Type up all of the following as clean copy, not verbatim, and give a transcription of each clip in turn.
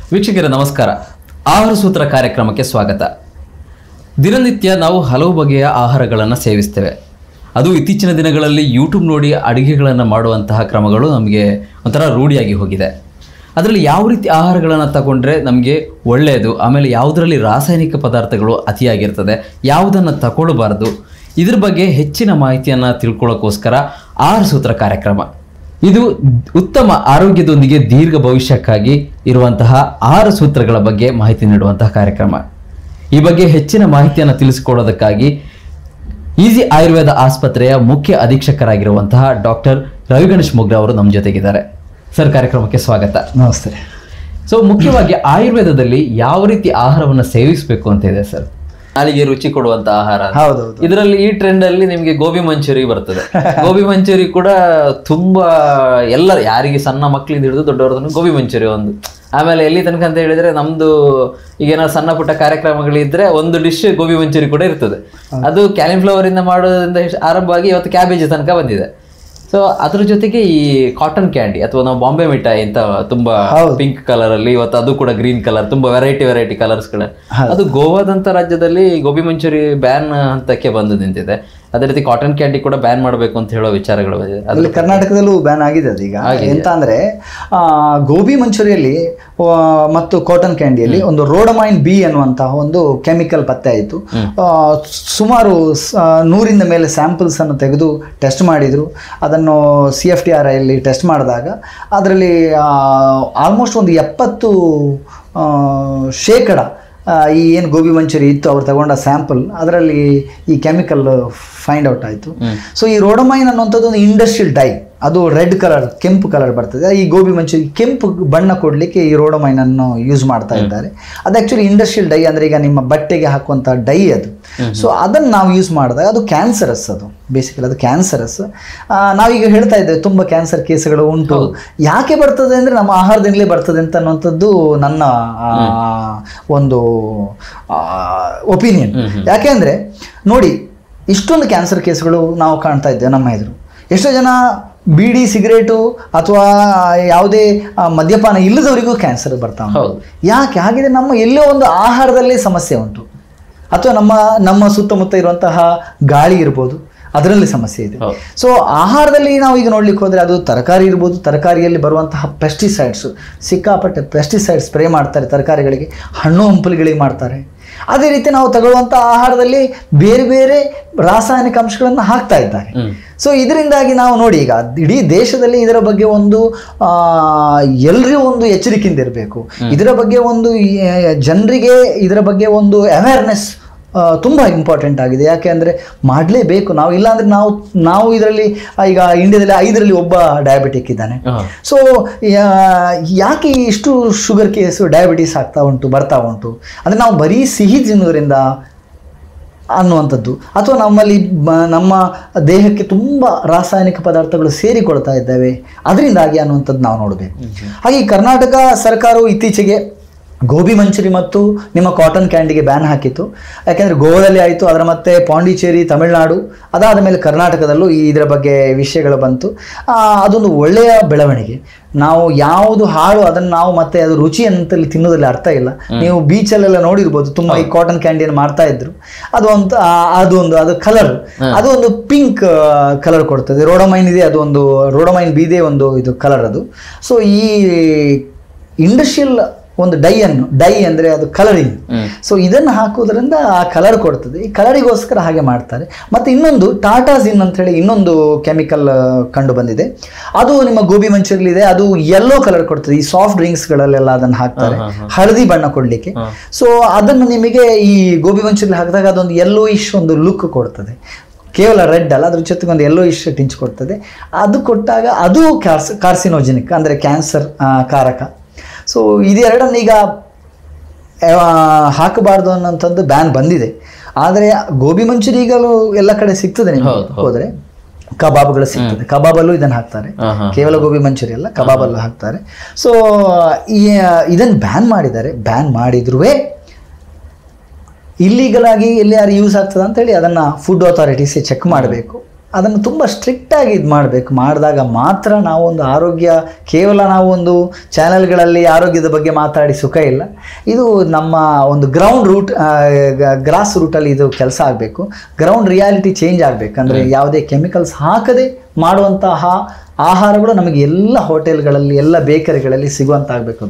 ವೀಕ್ಷಕರೇ ನಮಸ್ಕಾರ. ಆಹಾರ ಸೂತ್ರ ಕಾರ್ಯಕ್ರಮಕ್ಕೆ ಸ್ವಾಗತ. ದಿನನಿತ್ಯ ನಾವು ಹಲವು ಬಗೆಯ ಆಹಾರಗಳನ್ನು ಸೇವಿಸ್ತೇವೆ. ಅದು ಇತ್ತೀಚಿನ ದಿನಗಳಲ್ಲಿ ಯೂಟ್ಯೂಬ್ ನೋಡಿ ಅಡುಗೆಗಳನ್ನು ಮಾಡುವಂತಹ ಕ್ರಮಗಳು ನಮಗೆ ಒಂಥರ ರೂಢಿಯಾಗಿ ಹೋಗಿದೆ. ಅದರಲ್ಲಿ ಯಾವ ರೀತಿ ಆಹಾರಗಳನ್ನು ತಗೊಂಡ್ರೆ ನಮಗೆ ಒಳ್ಳೆಯದು, ಆಮೇಲೆ ಯಾವುದರಲ್ಲಿ ರಾಸಾಯನಿಕ ಪದಾರ್ಥಗಳು ಅತಿಯಾಗಿರ್ತದೆ, ಯಾವುದನ್ನು ತಗೊಳ್ಬಾರ್ದು, ಇದ್ರ ಬಗ್ಗೆ ಹೆಚ್ಚಿನ ಮಾಹಿತಿಯನ್ನು ತಿಳ್ಕೊಳ್ಳೋಕ್ಕೋಸ್ಕರ ಆಹಾರ ಸೂತ್ರ ಕಾರ್ಯಕ್ರಮ. ಇದು ಉತ್ತಮ ಆರೋಗ್ಯದೊಂದಿಗೆ ದೀರ್ಘ ಭವಿಷ್ಯಕ್ಕಾಗಿ ಇರುವಂತಹ ಆಹಾರ ಸೂತ್ರಗಳ ಬಗ್ಗೆ ಮಾಹಿತಿ ನೀಡುವಂತಹ ಕಾರ್ಯಕ್ರಮ. ಈ ಬಗ್ಗೆ ಹೆಚ್ಚಿನ ಮಾಹಿತಿಯನ್ನು ತಿಳಿಸಿಕೊಡೋದಕ್ಕಾಗಿ ಈಸಿ ಆಯುರ್ವೇದ ಆಸ್ಪತ್ರೆಯ ಮುಖ್ಯ ಅಧೀಕ್ಷಕರಾಗಿರುವಂತಹ ಡಾಕ್ಟರ್ ರವಿಗಣೇಶ್ ಮೊಗ್ರೆ ಅವರು ನಮ್ಮ ಜೊತೆಗಿದ್ದಾರೆ. ಸರ್, ಕಾರ್ಯಕ್ರಮಕ್ಕೆ ಸ್ವಾಗತ. ನಮಸ್ತೆ. ಸೊ, ಮುಖ್ಯವಾಗಿ ಆಯುರ್ವೇದದಲ್ಲಿ ಯಾವ ರೀತಿ ಆಹಾರವನ್ನು ಸೇವಿಸಬೇಕು ಅಂತ ಇದೆ ಸರ್? ನಾಲಿಗೆ ರುಚಿ ಕೊಡುವಂತ ಆಹಾರ. ಹೌದೌದು. ಇದರಲ್ಲಿ ಈ ಟ್ರೆಂಡ್ ಅಲ್ಲಿ ನಿಮಗೆ ಗೋಬಿ ಮಂಚೂರಿ ಬರ್ತದೆ. ಗೋಬಿ ಮಂಚೂರಿ ಕೂಡ ತುಂಬಾ ಯಾರಿಗೆ ಸಣ್ಣ ಮಕ್ಕಳಿಂದ ಹಿಡಿದು ದೊಡ್ಡವ್ರದನ್ನು ಗೋಬಿ ಮಂಚೂರಿ ಒಂದು. ಆಮೇಲೆ ಎಲ್ಲಿ ತನಕ ಅಂತ ಹೇಳಿದ್ರೆ ನಮ್ದು ಈಗೇನಾದ್ರು ಸಣ್ಣ ಪುಟ್ಟ ಕಾರ್ಯಕ್ರಮಗಳಿದ್ರೆ ಒಂದು ಡಿಶ್ ಗೋಬಿ ಮಂಚೂರಿ ಕೂಡ ಇರ್ತದೆ. ಅದು ಕ್ಯಾಲಿಫ್ಲವರ್ ಇಂದ ಮಾಡೋದ್ರಿಂದ ಆರಂಭವಾಗಿ ಇವತ್ತು ಕ್ಯಾಬೇಜ್ ತನಕ ಬಂದಿದೆ. ಸೊ ಅದ್ರ ಜೊತೆಗೆ ಈ ಕಾಟನ್ ಕ್ಯಾಂಡಿ ಅಥವಾ ನಾವು ಬಾಂಬೆ ಮಿಠಾಯಿ ಅಂತ ತುಂಬಾ ಪಿಂಕ್ ಕಲರ್ ಅಲ್ಲಿ, ಇವತ್ತು ಅದು ಕೂಡ ಗ್ರೀನ್ ಕಲರ್, ತುಂಬಾ ವೆರೈಟಿ ಕಲರ್ಸ್ಗಳ. ಅದು ಗೋವಾದಂತ ರಾಜ್ಯದಲ್ಲಿ ಗೋಬಿ ಮಂಚೂರಿ ಬ್ಯಾನ್ ಹಂತಕ್ಕೆ ಬಂದು ನಿಂತಿದೆ. ಅದೇ ರೀತಿ ಕಾಟನ್ ಕ್ಯಾಂಡಿ ಕೂಡ ಬ್ಯಾನ್ ಮಾಡಬೇಕು ಅಂತ ಹೇಳೋ ವಿಚಾರಗಳು ಅಲ್ಲಿ ಕರ್ನಾಟಕದಲ್ಲೂ ಬ್ಯಾನ್ ಆಗಿದೆ. ಅದೀಗ ಎಂತ ಅಂದ್ರೆ ಗೋಬಿ ಮಂಚೂರಿಯಲ್ಲಿ ಮತ್ತು ಕಾಟನ್ ಕ್ಯಾಂಡಿಯಲ್ಲಿ ಒಂದು ರೋಡಮೈನ್ ಬಿ ಅನ್ನುವಂತಹ ಒಂದು ಕೆಮಿಕಲ್ ಪತ್ತೆ ಆಯಿತು. ಸುಮಾರು 100ರಿಂದ ಮೇಲೆ ಸ್ಯಾಂಪಲ್ಸ್ ಅನ್ನು ತೆಗೆದು ಟೆಸ್ಟ್ ಮಾಡಿದ್ರು. ಅದನ್ನು CFTRI ಅಲ್ಲಿ ಟೆಸ್ಟ್ ಮಾಡಿದಾಗ ಅದರಲ್ಲಿ ಆಲ್ಮೋಸ್ಟ್ ಒಂದು 70% ಈ ಏನು ಗೋಬಿ ಮಂಚೂರಿ ಇತ್ತು ಅವ್ರು ತಗೊಂಡ ಸ್ಯಾಂಪಲ್, ಅದರಲ್ಲಿ ಈ ಕೆಮಿಕಲ್ ಫೈಂಡ್ ಔಟ್ ಆಯಿತು. ಸೊ ಈ ರೋಡಮೈನ್ ಅನ್ನುವಂಥದ್ದು ಒಂದು ಇಂಡಸ್ಟ್ರಿಯಲ್ ಡೈ, ಅದು ರೆಡ್ ಕಲರ್, ಕೆಂಪು ಕಲರ್ ಬರ್ತದೆ. ಈ ಗೋಬಿ ಮಂಚೂರಿ ಕೆಂಪು ಬಣ್ಣ ಕೊಡಲಿಕ್ಕೆ ಈ ರೋಡಮೈನ್ ಅನ್ನು ಯೂಸ್ ಮಾಡ್ತಾ ಇದ್ದಾರೆ. ಅದು ಆ್ಯಕ್ಚುಲಿ ಇಂಡಸ್ಟ್ರಿಯಲ್ ಡೈ ಅಂದರೆ ಈಗ ನಿಮ್ಮ ಬಟ್ಟೆಗೆ ಹಾಕುವಂಥ ಡೈ ಅದು. ಸೊ ಅದನ್ನು ನಾವು ಯೂಸ್ ಮಾಡಿದಾಗ ಅದು ಕ್ಯಾನ್ಸರಸ್, ಅದು ಬೇಸಿಕಲಿ ಅದು ಕ್ಯಾನ್ಸರಸ್. ನಾವೀಗ ಹೇಳ್ತಾ ಇದ್ದೇವೆ ತುಂಬ ಕ್ಯಾನ್ಸರ್ ಕೇಸ್ಗಳು ಉಂಟು. ಯಾಕೆ ಬರ್ತದೆ ಅಂದರೆ ನಮ್ಮ ಆಹಾರದಿಂದಲೇ ಬರ್ತದೆ ಅಂತ ಅನ್ನುವಂಥದ್ದು ನನ್ನ ಒಂದು ಒಪಿನಿಯನ್. ಯಾಕೆ ಅಂದರೆ ನೋಡಿ, ಇಷ್ಟೊಂದು ಕ್ಯಾನ್ಸರ್ ಕೇಸ್ಗಳು ನಾವು ಕಾಣ್ತಾ ಇದ್ದೇವೆ ನಮ್ಮ ಎದುರು. ಎಷ್ಟೋ ಜನ ಬೀಡಿ, ಸಿಗರೇಟು ಅಥವಾ ಯಾವುದೇ ಮದ್ಯಪಾನ ಇಲ್ಲದವರಿಗೂ ಕ್ಯಾನ್ಸರ್ ಬರ್ತಾವೆ. ಯಾಕೆ ಹಾಗಿದ್ರೆ? ನಮ್ಮ ಎಲ್ಲೋ ಒಂದು ಆಹಾರದಲ್ಲೇ ಸಮಸ್ಯೆ ಉಂಟು, ಅಥವಾ ನಮ್ಮ ಸುತ್ತಮುತ್ತ ಇರುವಂತಹ ಗಾಳಿ ಇರ್ಬೋದು, ಅದರಲ್ಲಿ ಸಮಸ್ಯೆ ಇದೆ. ಸೊ ಆಹಾರದಲ್ಲಿ ನಾವು ಈಗ ನೋಡ್ಲಿಕ್ಕೆ ಹೋದರೆ ಅದು ತರಕಾರಿ ಇರ್ಬೋದು, ತರಕಾರಿಯಲ್ಲಿ ಬರುವಂತಹ ಪೆಸ್ಟಿಸೈಡ್ಸ್, ಸಿಕ್ಕಾಪಟ್ಟೆ ಪೆಸ್ಟಿಸೈಡ್ ಸ್ಪ್ರೇ ಮಾಡ್ತಾರೆ ತರಕಾರಿಗಳಿಗೆ, ಹಣ್ಣು ಹಂಪಲುಗಳಿಗೆ ಮಾಡ್ತಾರೆ. ಅದೇ ರೀತಿ ನಾವು ತಗೊಳ್ಳುವಂಥ ಆಹಾರದಲ್ಲಿ ಬೇರೆ ಬೇರೆ ರಾಸಾಯನಿಕ ಅಂಶಗಳನ್ನು ಹಾಕ್ತಾ ಇದ್ದಾರೆ. ಸೊ ಇದರಿಂದಾಗಿ ನಾವು ನೋಡಿ, ಈಗ ಇಡೀ ದೇಶದಲ್ಲಿ ಇದರ ಬಗ್ಗೆ ಒಂದು ಎಲ್ಲರಿಗೂ ಒಂದು ಎಚ್ಚರಿಕೆಯಿಂದ ಇರಬೇಕು. ಇದರ ಬಗ್ಗೆ ಒಂದು ಜನರಿಗೆ ಇದರ ಬಗ್ಗೆ ಒಂದು ಅವೇರ್ನೆಸ್ ತುಂಬ ಇಂಪಾರ್ಟೆಂಟ್ ಆಗಿದೆ. ಯಾಕೆ ಅಂದರೆ ಮಾಡಲೇಬೇಕು ನಾವು. ಇಲ್ಲಾಂದರೆ ನಾವು ಇದರಲ್ಲಿ ಈಗ ಇಂಡಿಯಾದಲ್ಲಿ 5ರಲ್ಲಿ ಒಬ್ಬ ಡಯಾಬಿಟಿಕ್ ಇದ್ದಾನೆ. ಸೊ ಯಾಕೆ ಇಷ್ಟು ಶುಗರ್ ಕೇಸು, ಡಯಾಬಿಟೀಸ್ ಬರ್ತಾ ಉಂಟು ಅಂದರೆ ನಾವು ಬರೀ ಸಿಹಿ ತಿನ್ನೋದ್ರಿಂದ ಅನ್ನುವಂಥದ್ದು, ಅಥವಾ ನಮ್ಮ ದೇಹಕ್ಕೆ ತುಂಬ ರಾಸಾಯನಿಕ ಪದಾರ್ಥಗಳು ಸೇರಿಕೊಳ್ತಾ ಇದ್ದಾವೆ, ಅದರಿಂದಾಗಿ ಅನ್ನುವಂಥದ್ದು ನಾವು ನೋಡಬೇಕು. ಹಾಗೆ ಕರ್ನಾಟಕ ಸರ್ಕಾರವು ಇತ್ತೀಚೆಗೆ ಗೋಬಿ ಮಂಚೂರಿ ಮತ್ತು ನಿಮ್ಮ ಕಾಟನ್ ಕ್ಯಾಂಡಿಗೆ ಬ್ಯಾನ್ ಹಾಕಿತ್ತು. ಯಾಕೆಂದರೆ ಗೋವಾದಲ್ಲಿ ಆಯಿತು, ಅದರ ಮತ್ತೆ ಪಾಂಡಿಚೇರಿ, ತಮಿಳುನಾಡು, ಅದಾದ ಮೇಲೆ ಕರ್ನಾಟಕದಲ್ಲೂ ಇದರ ಬಗ್ಗೆ ವಿಷಯಗಳು ಬಂತು. ಅದೊಂದು ಒಳ್ಳೆಯ ಬೆಳವಣಿಗೆ. ನಾವು ಯಾವುದು ಹಾಳು ಅದನ್ನು ನಾವು ಮತ್ತೆ ಅದು ರುಚಿ ಅಂತಲ್ಲಿ ತಿನ್ನೋದ್ರಲ್ಲಿ ಅರ್ಥ ಇಲ್ಲ. ನೀವು ಬೀಚಲ್ಲೆಲ್ಲ ನೋಡಿರ್ಬೋದು, ತುಂಬ ಈ ಕಾಟನ್ ಕ್ಯಾಂಡಿಯನ್ನು ಮಾಡ್ತಾ ಇದ್ರು. ಅದು ಕಲರ್, ಅದು ಒಂದು ಪಿಂಕ್ ಕಲರ್ ಕೊಡ್ತದೆ. ರೋಡಮೈನ್ ಇದೆ, ಅದು ಒಂದು ರೋಡಮೈನ್ ಬೀದೆ ಒಂದು ಇದು ಕಲರ್ ಅದು. ಸೊ ಈ ಇಂಡಸ್ಟ್ರಿಯಲ್ ಒಂದು ಡೈ ಅಂದರೆ ಅದು ಕಲರಿಂಗ್. ಸೊ ಇದನ್ನು ಹಾಕೋದ್ರಿಂದ ಆ ಕಲರ್ ಕೊಡ್ತದೆ. ಈ ಕಲರಿಗೋಸ್ಕರ ಹಾಗೆ ಮಾಡ್ತಾರೆ. ಮತ್ತು ಇನ್ನೊಂದು ಟಾಟಾಜಿನ್ ಅಂತ ಹೇಳಿ ಇನ್ನೊಂದು ಕೆಮಿಕಲ್ ಕಂಡು ಬಂದಿದೆ. ಅದು ನಿಮ್ಮ ಗೋಬಿ ಮಂಚೂರಿಯಲ್ಲಿ ಇದೆ. ಅದು ಯೆಲ್ಲೋ ಕಲರ್ ಕೊಡ್ತದೆ. ಈ ಸಾಫ್ಟ್ ಡ್ರಿಂಕ್ಸ್ಗಳಲ್ಲೆಲ್ಲ ಅದನ್ನು ಹಾಕ್ತಾರೆ, ಹಳದಿ ಬಣ್ಣ ಕೊಡಲಿಕ್ಕೆ. ಸೊ ಅದನ್ನು ನಿಮಗೆ ಈ ಗೋಬಿ ಮಂಚೂರಿಯಲ್ಲಿ ಹಾಕಿದಾಗ ಅದೊಂದು ಯೆಲ್ಲೋಯಿಶ್ ಒಂದು ಲುಕ್ ಕೊಡ್ತದೆ. ಕೇವಲ ರೆಡ್ ಅಲ್ಲ, ಅದ್ರ ಜೊತೆಗೆ ಒಂದು ಯೆಲ್ಲೋಯಿಶ್ ಟಿಂಚ್ ಕೊಡ್ತದೆ. ಅದು ಕೊಟ್ಟಾಗ ಅದು ಕಾರ್ಸಿನೋಜೆನಿಕ್ ಅಂದರೆ ಕ್ಯಾನ್ಸರ್ ಕಾರಕ. ಸೊ ಇದೆರಡನ್ನು ಈಗ ಹಾಕಬಾರ್ದು ಅನ್ನೋಂಥದ್ದು ಬ್ಯಾನ್ ಬಂದಿದೆ. ಆದರೆ ಗೋಬಿ ಮಂಚೂರಿ ಈಗಲೂ ಎಲ್ಲ ಕಡೆ ಸಿಗ್ತದೆ. ನಿಮಗೆ ಹೋದರೆ ಕಬಾಬ್ಗಳು ಸಿಗ್ತದೆ, ಕಬಾಬಲ್ಲೂ ಇದನ್ನು ಹಾಕ್ತಾರೆ. ಕೇವಲ ಗೋಬಿ ಮಂಚೂರಿ ಅಲ್ಲ, ಕಬಾಬಲ್ಲೂ ಹಾಕ್ತಾರೆ. ಸೊ ಇದನ್ನು ಬ್ಯಾನ್ ಮಾಡಿದ್ದಾರೆ. ಬ್ಯಾನ್ ಮಾಡಿದ್ರೂ ಇಲ್ಲೀಗಲ್ ಆಗಿ ಎಲ್ಲಿ ಯಾರು ಯೂಸ್ ಆಗ್ತದೆ ಅಂತೇಳಿ ಅದನ್ನು ಫುಡ್ ಅಥಾರಿಟೀಸ್ ಚೆಕ್ ಮಾಡಬೇಕು. ಅದನ್ನು ತುಂಬ ಸ್ಟ್ರಿಕ್ಟಾಗಿ ಇದು ಮಾಡಬೇಕು. ಮಾಡಿದಾಗ ಮಾತ್ರ ನಾವೊಂದು ಆರೋಗ್ಯ, ಕೇವಲ ನಾವು ಒಂದು ಚಾನೆಲ್ಗಳಲ್ಲಿ ಆರೋಗ್ಯದ ಬಗ್ಗೆ ಮಾತಾಡಿ ಸುಖ ಇಲ್ಲ. ಇದು ನಮ್ಮ ಒಂದು ಗ್ರಾಸ್ ರೂಟಲ್ಲಿ ಇದು ಕೆಲಸ ಆಗಬೇಕು. ಗ್ರೌಂಡ್ ರಿಯಾಲಿಟಿ ಚೇಂಜ್ ಆಗಬೇಕು. ಅಂದರೆ ಯಾವುದೇ ಕೆಮಿಕಲ್ಸ್ ಹಾಕದೆ ಮಾಡುವಂತಹ ಆಹಾರಗಳು ನಮಗೆ ಎಲ್ಲ ಹೋಟೆಲ್ಗಳಲ್ಲಿ, ಎಲ್ಲ ಬೇಕರಿಗಳಲ್ಲಿ ಸಿಗುವಂತಾಗಬೇಕು.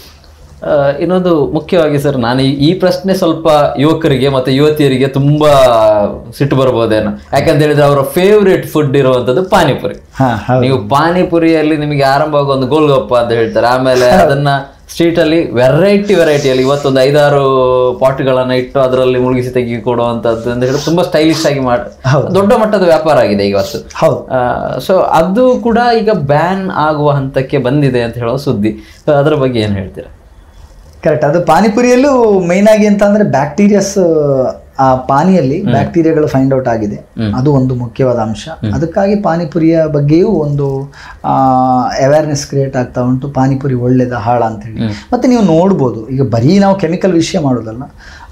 ಇನ್ನೊಂದು ಮುಖ್ಯವಾಗಿ ಸರ್, ನಾನು ಈ ಪ್ರಶ್ನೆ ಸ್ವಲ್ಪ ಯುವಕರಿಗೆ ಮತ್ತು ಯುವತಿಯರಿಗೆ ತುಂಬಾ ಸಿಟ್ಟು ಬರ್ಬೋದೇನೋ. ಯಾಕಂತ ಹೇಳಿದ್ರೆ ಅವರ ಫೇವ್ರೇಟ್ ಫುಡ್ ಇರುವಂತದ್ದು ಪಾನಿಪುರಿ. ನೀವು ಪಾನಿಪುರಿಯಲ್ಲಿ ನಿಮಗೆ ಆರಂಭ ಆಗೋ ಒಂದು ಗೋಲ್ಗಪ್ಪ ಅಂತ ಹೇಳ್ತಾರೆ, ಆಮೇಲೆ ಅದನ್ನ ಸ್ಟ್ರೀಟ್ ಅಲ್ಲಿ ವೆರೈಟಿಯಲ್ಲಿ ಇವತ್ತೊಂದು 5-6 ಪಾಟ್ಗಳನ್ನ ಇಟ್ಟು ಅದರಲ್ಲಿ ಮುಳುಗಿಸಿ ತೆಗಿ ಕೊಡುವಂತದ್ದು ಅಂತ ಹೇಳಿ ತುಂಬಾ ಸ್ಟೈಲಿಶ್ ಆಗಿ ದೊಡ್ಡ ಮಟ್ಟದ ವ್ಯಾಪಾರ ಆಗಿದೆ ಇವತ್ತು. ಸೊ ಅದು ಕೂಡ ಈಗ ಬ್ಯಾನ್ ಆಗುವ ಹಂತಕ್ಕೆ ಬಂದಿದೆ ಅಂತ ಹೇಳೋ ಸುದ್ದಿ. ಅದರ ಬಗ್ಗೆ ಏನು ಹೇಳ್ತೀರಾ? ಕರೆಕ್ಟ್. ಅದು ಪಾನಿಪುರಿಯಲ್ಲೂ ಮೈನ್ ಆಗಿ ಅಂತ ಅಂದ್ರೆ ಬ್ಯಾಕ್ಟೀರಿಯಾಸ್, ಆ ಪಾನಿಯಲ್ಲಿ ಬ್ಯಾಕ್ಟೀರಿಯಾಗಳು ಫೈಂಡ್ ಔಟ್ ಆಗಿದೆ. ಅದು ಒಂದು ಮುಖ್ಯವಾದ ಅಂಶ. ಅದಕ್ಕಾಗಿ ಪಾನಿಪುರಿಯ ಬಗ್ಗೆಯೂ ಒಂದು ಅವೇರ್ನೆಸ್ ಕ್ರಿಯೇಟ್ ಆಗ್ತಾ ಉಂಟು. ಪಾನಿಪುರಿ ಒಳ್ಳೇದ ಹಾಳ ಅಂತೇಳಿ. ಮತ್ತೆ ನೀವು ನೋಡ್ಬೋದು, ಈಗ ಬರೀ ನಾವು ಕೆಮಿಕಲ್ ವಿಷಯ ಮಾಡೋದಲ್ಲ,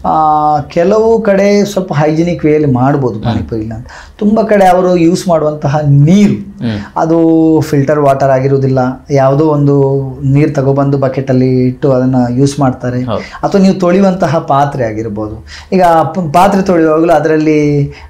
ಕೆಲವು ಕಡೆ ಸ್ವಲ್ಪ ಹೈಜಿನಿಕ್ ವೇಯಲ್ಲಿ ಮಾಡ್ಬೋದು ಪಾನಿಪುರಿನ ಅಂತ. ತುಂಬ ಕಡೆ ಅವರು ಯೂಸ್ ಮಾಡುವಂತಹ ನೀರು ಅದು ಫಿಲ್ಟರ್ ವಾಟರ್ ಆಗಿರುವುದಿಲ್ಲ. ಯಾವುದೋ ಒಂದು ನೀರು ತಗೊಬಂದು ಬಕೆಟಲ್ಲಿ ಇಟ್ಟು ಅದನ್ನು ಯೂಸ್ ಮಾಡ್ತಾರೆ. ಅಥವಾ ನೀವು ತೊಳೆಯುವಂತಹ ಪಾತ್ರೆ ಆಗಿರ್ಬೋದು. ಈಗ ಪಾತ್ರೆ ತೊಳೆಯುವಾಗಲೂ ಅದರಲ್ಲಿ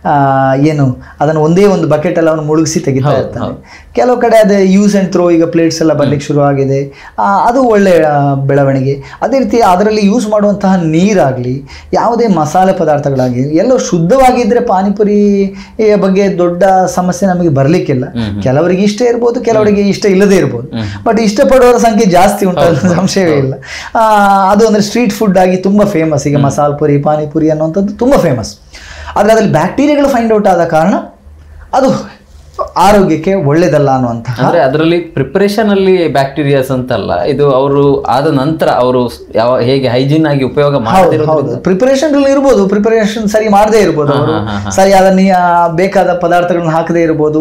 ಏನು ಅದನ್ನು ಒಂದೇ ಒಂದು ಬಕೆಟಲ್ಲಿ ಅವನು ಮುಳುಗಿಸಿ ತೆಗಿತಾ ಇರ್ತಾನೆ. ಕೆಲವು ಕಡೆ ಅದೇ ಯೂಸ್ ಆ್ಯಂಡ್ ಥ್ರೋ, ಈಗ ಪ್ಲೇಟ್ಸ್ ಎಲ್ಲ ಬರ್ಲಿಕ್ಕೆ ಶುರು ಆಗಿದೆ. ಅದು ಒಳ್ಳೆಯ ಬೆಳವಣಿಗೆ. ಅದೇ ರೀತಿ ಅದರಲ್ಲಿ ಯೂಸ್ ಮಾಡುವಂತಹ ನೀರಾಗಲಿ, ಯಾವುದೇ ಮಸಾಲೆ ಪದಾರ್ಥಗಳಾಗಿ ಎಲ್ಲವೂ ಶುದ್ಧವಾಗಿದ್ದರೆ ಪಾನಿಪುರಿಯ ಬಗ್ಗೆ ದೊಡ್ಡ ಸಮಸ್ಯೆ ನಮಗೆ ಬರಲಿಕ್ಕಿಲ್ಲ. ಕೆಲವರಿಗೆ ಇಷ್ಟ ಇರ್ಬೋದು, ಕೆಲವರಿಗೆ ಇಷ್ಟ ಇಲ್ಲದೆ ಇರ್ಬೋದು. ಬಟ್ ಇಷ್ಟಪಡುವವರ ಸಂಖ್ಯೆ ಜಾಸ್ತಿ ಉಂಟು, ಸಂಶಯವೇ ಇಲ್ಲ. ಅದು ಅಂದರೆ ಸ್ಟ್ರೀಟ್ ಫುಡ್ ಆಗಿ ತುಂಬ ಫೇಮಸ್. ಈಗ ಮಸಾಲ ಪುರಿ, ಪಾನಿಪುರಿ ಅನ್ನುವಂಥದ್ದು ತುಂಬ ಫೇಮಸ್. ಆದರೆ ಅದರಲ್ಲಿ ಬ್ಯಾಕ್ಟೀರಿಯಾಗಳು ಫೈಂಡ್ ಔಟ್ ಆದ ಕಾರಣ ಅದು ಆರೋಗ್ಯಕ್ಕೆ ಒಳ್ಳೇದಲ್ಲ ಅನ್ನುವಂಥ. ಅಂದ್ರೆ ಅದರಲ್ಲಿ ಪ್ರಿಪರೇಷನ್ ಅಲ್ಲಿ ಬ್ಯಾಕ್ಟೀರಿಯಾಸ್ ಅಂತಲ್ಲ, ಇದು ಅವರು ಆದ ನಂತರ ಅವರು ಹೇಗೆ ಹೈಜೀನ್ ಆಗಿ ಉಪಯೋಗ ಮಾಡದಿರೋದು. ಪ್ರಿಪರೇಷನ್ ಇರ್ಬೋದು, ಪ್ರಿಪರೇಷನ್ ಸರಿ ಮಾಡದೇ ಇರ್ಬೋದು, ಅವರು ಸರಿ ಅದನ್ನ ಬೇಕಾದ ಪದಾರ್ಥಗಳನ್ನ ಹಾಕದೇ ಇರ್ಬೋದು.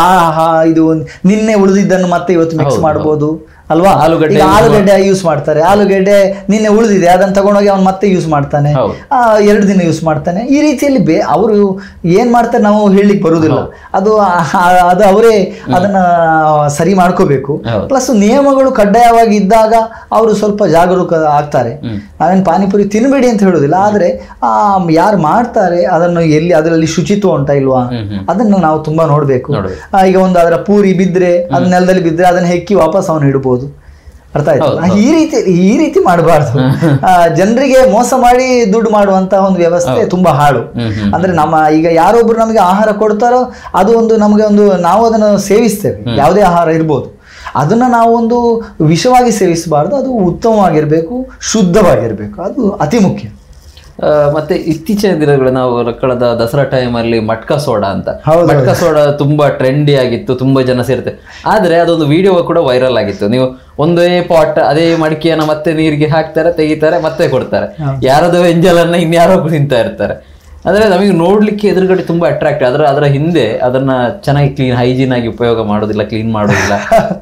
ಇದು ನಿನ್ನೆ ಉಳಿದಿದ್ದನ್ನು ಮತ್ತೆ ಇವತ್ತು ಮಿಕ್ಸ್ ಮಾಡ್ಬೋದು ಅಲ್ವಾ. ಆಲೂಗಡ್ಡೆ ಯೂಸ್ ಮಾಡ್ತಾರೆ, ಆಲೂಗಡ್ಡೆ ನಿನ್ನೆ ಉಳಿದಿದೆ ಅದನ್ನು ತಗೊಂಡೋಗಿ ಅವ್ನು ಮತ್ತೆ ಯೂಸ್ ಮಾಡ್ತಾನೆ, 2 ದಿನ ಯೂಸ್ ಮಾಡ್ತಾನೆ. ಈ ರೀತಿಯಲ್ಲಿ ಅವರು ಏನ್ ಮಾಡ್ತಾರೆ ನಾವು ಹೇಳಲಿಕ್ಕೆ ಬರುವುದಿಲ್ಲ. ಅದು ಅವರೇ ಅದನ್ನ ಸರಿ ಮಾಡ್ಕೋಬೇಕು. ಪ್ಲಸ್ ನಿಯಮಗಳು ಕಡ್ಡಾಯವಾಗಿ ಇದ್ದಾಗ ಅವರು ಸ್ವಲ್ಪ ಜಾಗರೂಕ ಆಗ್ತಾರೆ. ನಾವೇನು ಪಾನಿಪುರಿ ತಿನ್ಬೇಡಿ ಅಂತ ಹೇಳೋದಿಲ್ಲ, ಆದ್ರೆ ಯಾರು ಮಾಡ್ತಾರೆ ಅದನ್ನು ಅದರಲ್ಲಿ ಶುಚಿತ್ವ ಉಂಟಾ ಇಲ್ವಾ ಅದನ್ನು ನಾವು ತುಂಬಾ ನೋಡ್ಬೇಕು. ಈಗ ಒಂದು ಅದರ ಪೂರಿ ಬಿದ್ರೆ, ಅದ್ ನೆಲದಲ್ಲಿ ಬಿದ್ರೆ ಅದನ್ನ ಹೆಕ್ಕಿ ವಾಪಸ್ ಅವನು ಇಡ್ಬೋದು. ಅರ್ಥ ಆಯ್ತಲ್ಲ? ಈ ರೀತಿ ಮಾಡಬಾರ್ದು. ಜನರಿಗೆ ಮೋಸ ಮಾಡಿ ದುಡ್ಡು ಮಾಡುವಂತಹ ಒಂದು ವ್ಯವಸ್ಥೆ ತುಂಬಾ ಹಾಳು. ಅಂದ್ರೆ ಈಗ ಯಾರೊಬ್ರು ನಮಗೆ ಆಹಾರ ಕೊಡ್ತಾರೋ ಅದು ಒಂದು ನಮಗೆ ನಾವು ಅದನ್ನು ಸೇವಿಸ್ತೇವೆ. ಯಾವುದೇ ಆಹಾರ ಇರ್ಬೋದು, ಅದನ್ನ ನಾವು ಒಂದು ವಿಷವಾಗಿ ಸೇವಿಸಬಾರ್ದು. ಅದು ಉತ್ತಮವಾಗಿರ್ಬೇಕು, ಶುದ್ಧವಾಗಿರ್ಬೇಕು. ಅದು ಅತಿ ಮುಖ್ಯ. ಮತ್ತೆ ಇತ್ತೀಚಿನ ದಿನಗಳು ನಾವು ಕಳೆದ ದಸರಾ ಟೈಮಲ್ಲಿ ಮಟ್ಕಾ ಸೋಡಾ ಅಂತ, ಮಟ್ಕಾ ಸೋಡಾ ತುಂಬಾ ಟ್ರೆಂಡಿ ಆಗಿತ್ತು, ತುಂಬಾ ಜನ ಸೇರ್ತಾರೆ. ಆದ್ರೆ ಅದೊಂದು ವಿಡಿಯೋ ಕೂಡ ವೈರಲ್ ಆಗಿತ್ತು. ನೀವು ಒಂದೇ ಪಾಟ್ ಅದೇ ಮಡಿಕೆಯನ್ನ ಮತ್ತೆ ನೀರಿಗೆ ಹಾಕ್ತಾರೆ, ತೆಗಿತಾರೆ, ಮತ್ತೆ ಕೊಡ್ತಾರೆ. ಯಾರದೋ ಎಂಜಲನ್ನ ಇನ್ಯಾರೋ ತಿಂತಾ ಇರ್ತಾರೆ. ಅಂದ್ರೆ ನಮಗೆ ನೋಡ್ಲಿಕ್ಕೆ ಎದುರುಗಡೆ ತುಂಬಾ ಅಟ್ರಾಕ್ಟ್. ಅದರ ಹಿಂದೆ ಅದನ್ನ ಚೆನ್ನಾಗಿ ಹೈಜೀನ್ ಆಗಿ ಉಪಯೋಗ ಮಾಡೋದಿಲ್ಲ, ಕ್ಲೀನ್ ಮಾಡೋದಿಲ್ಲ.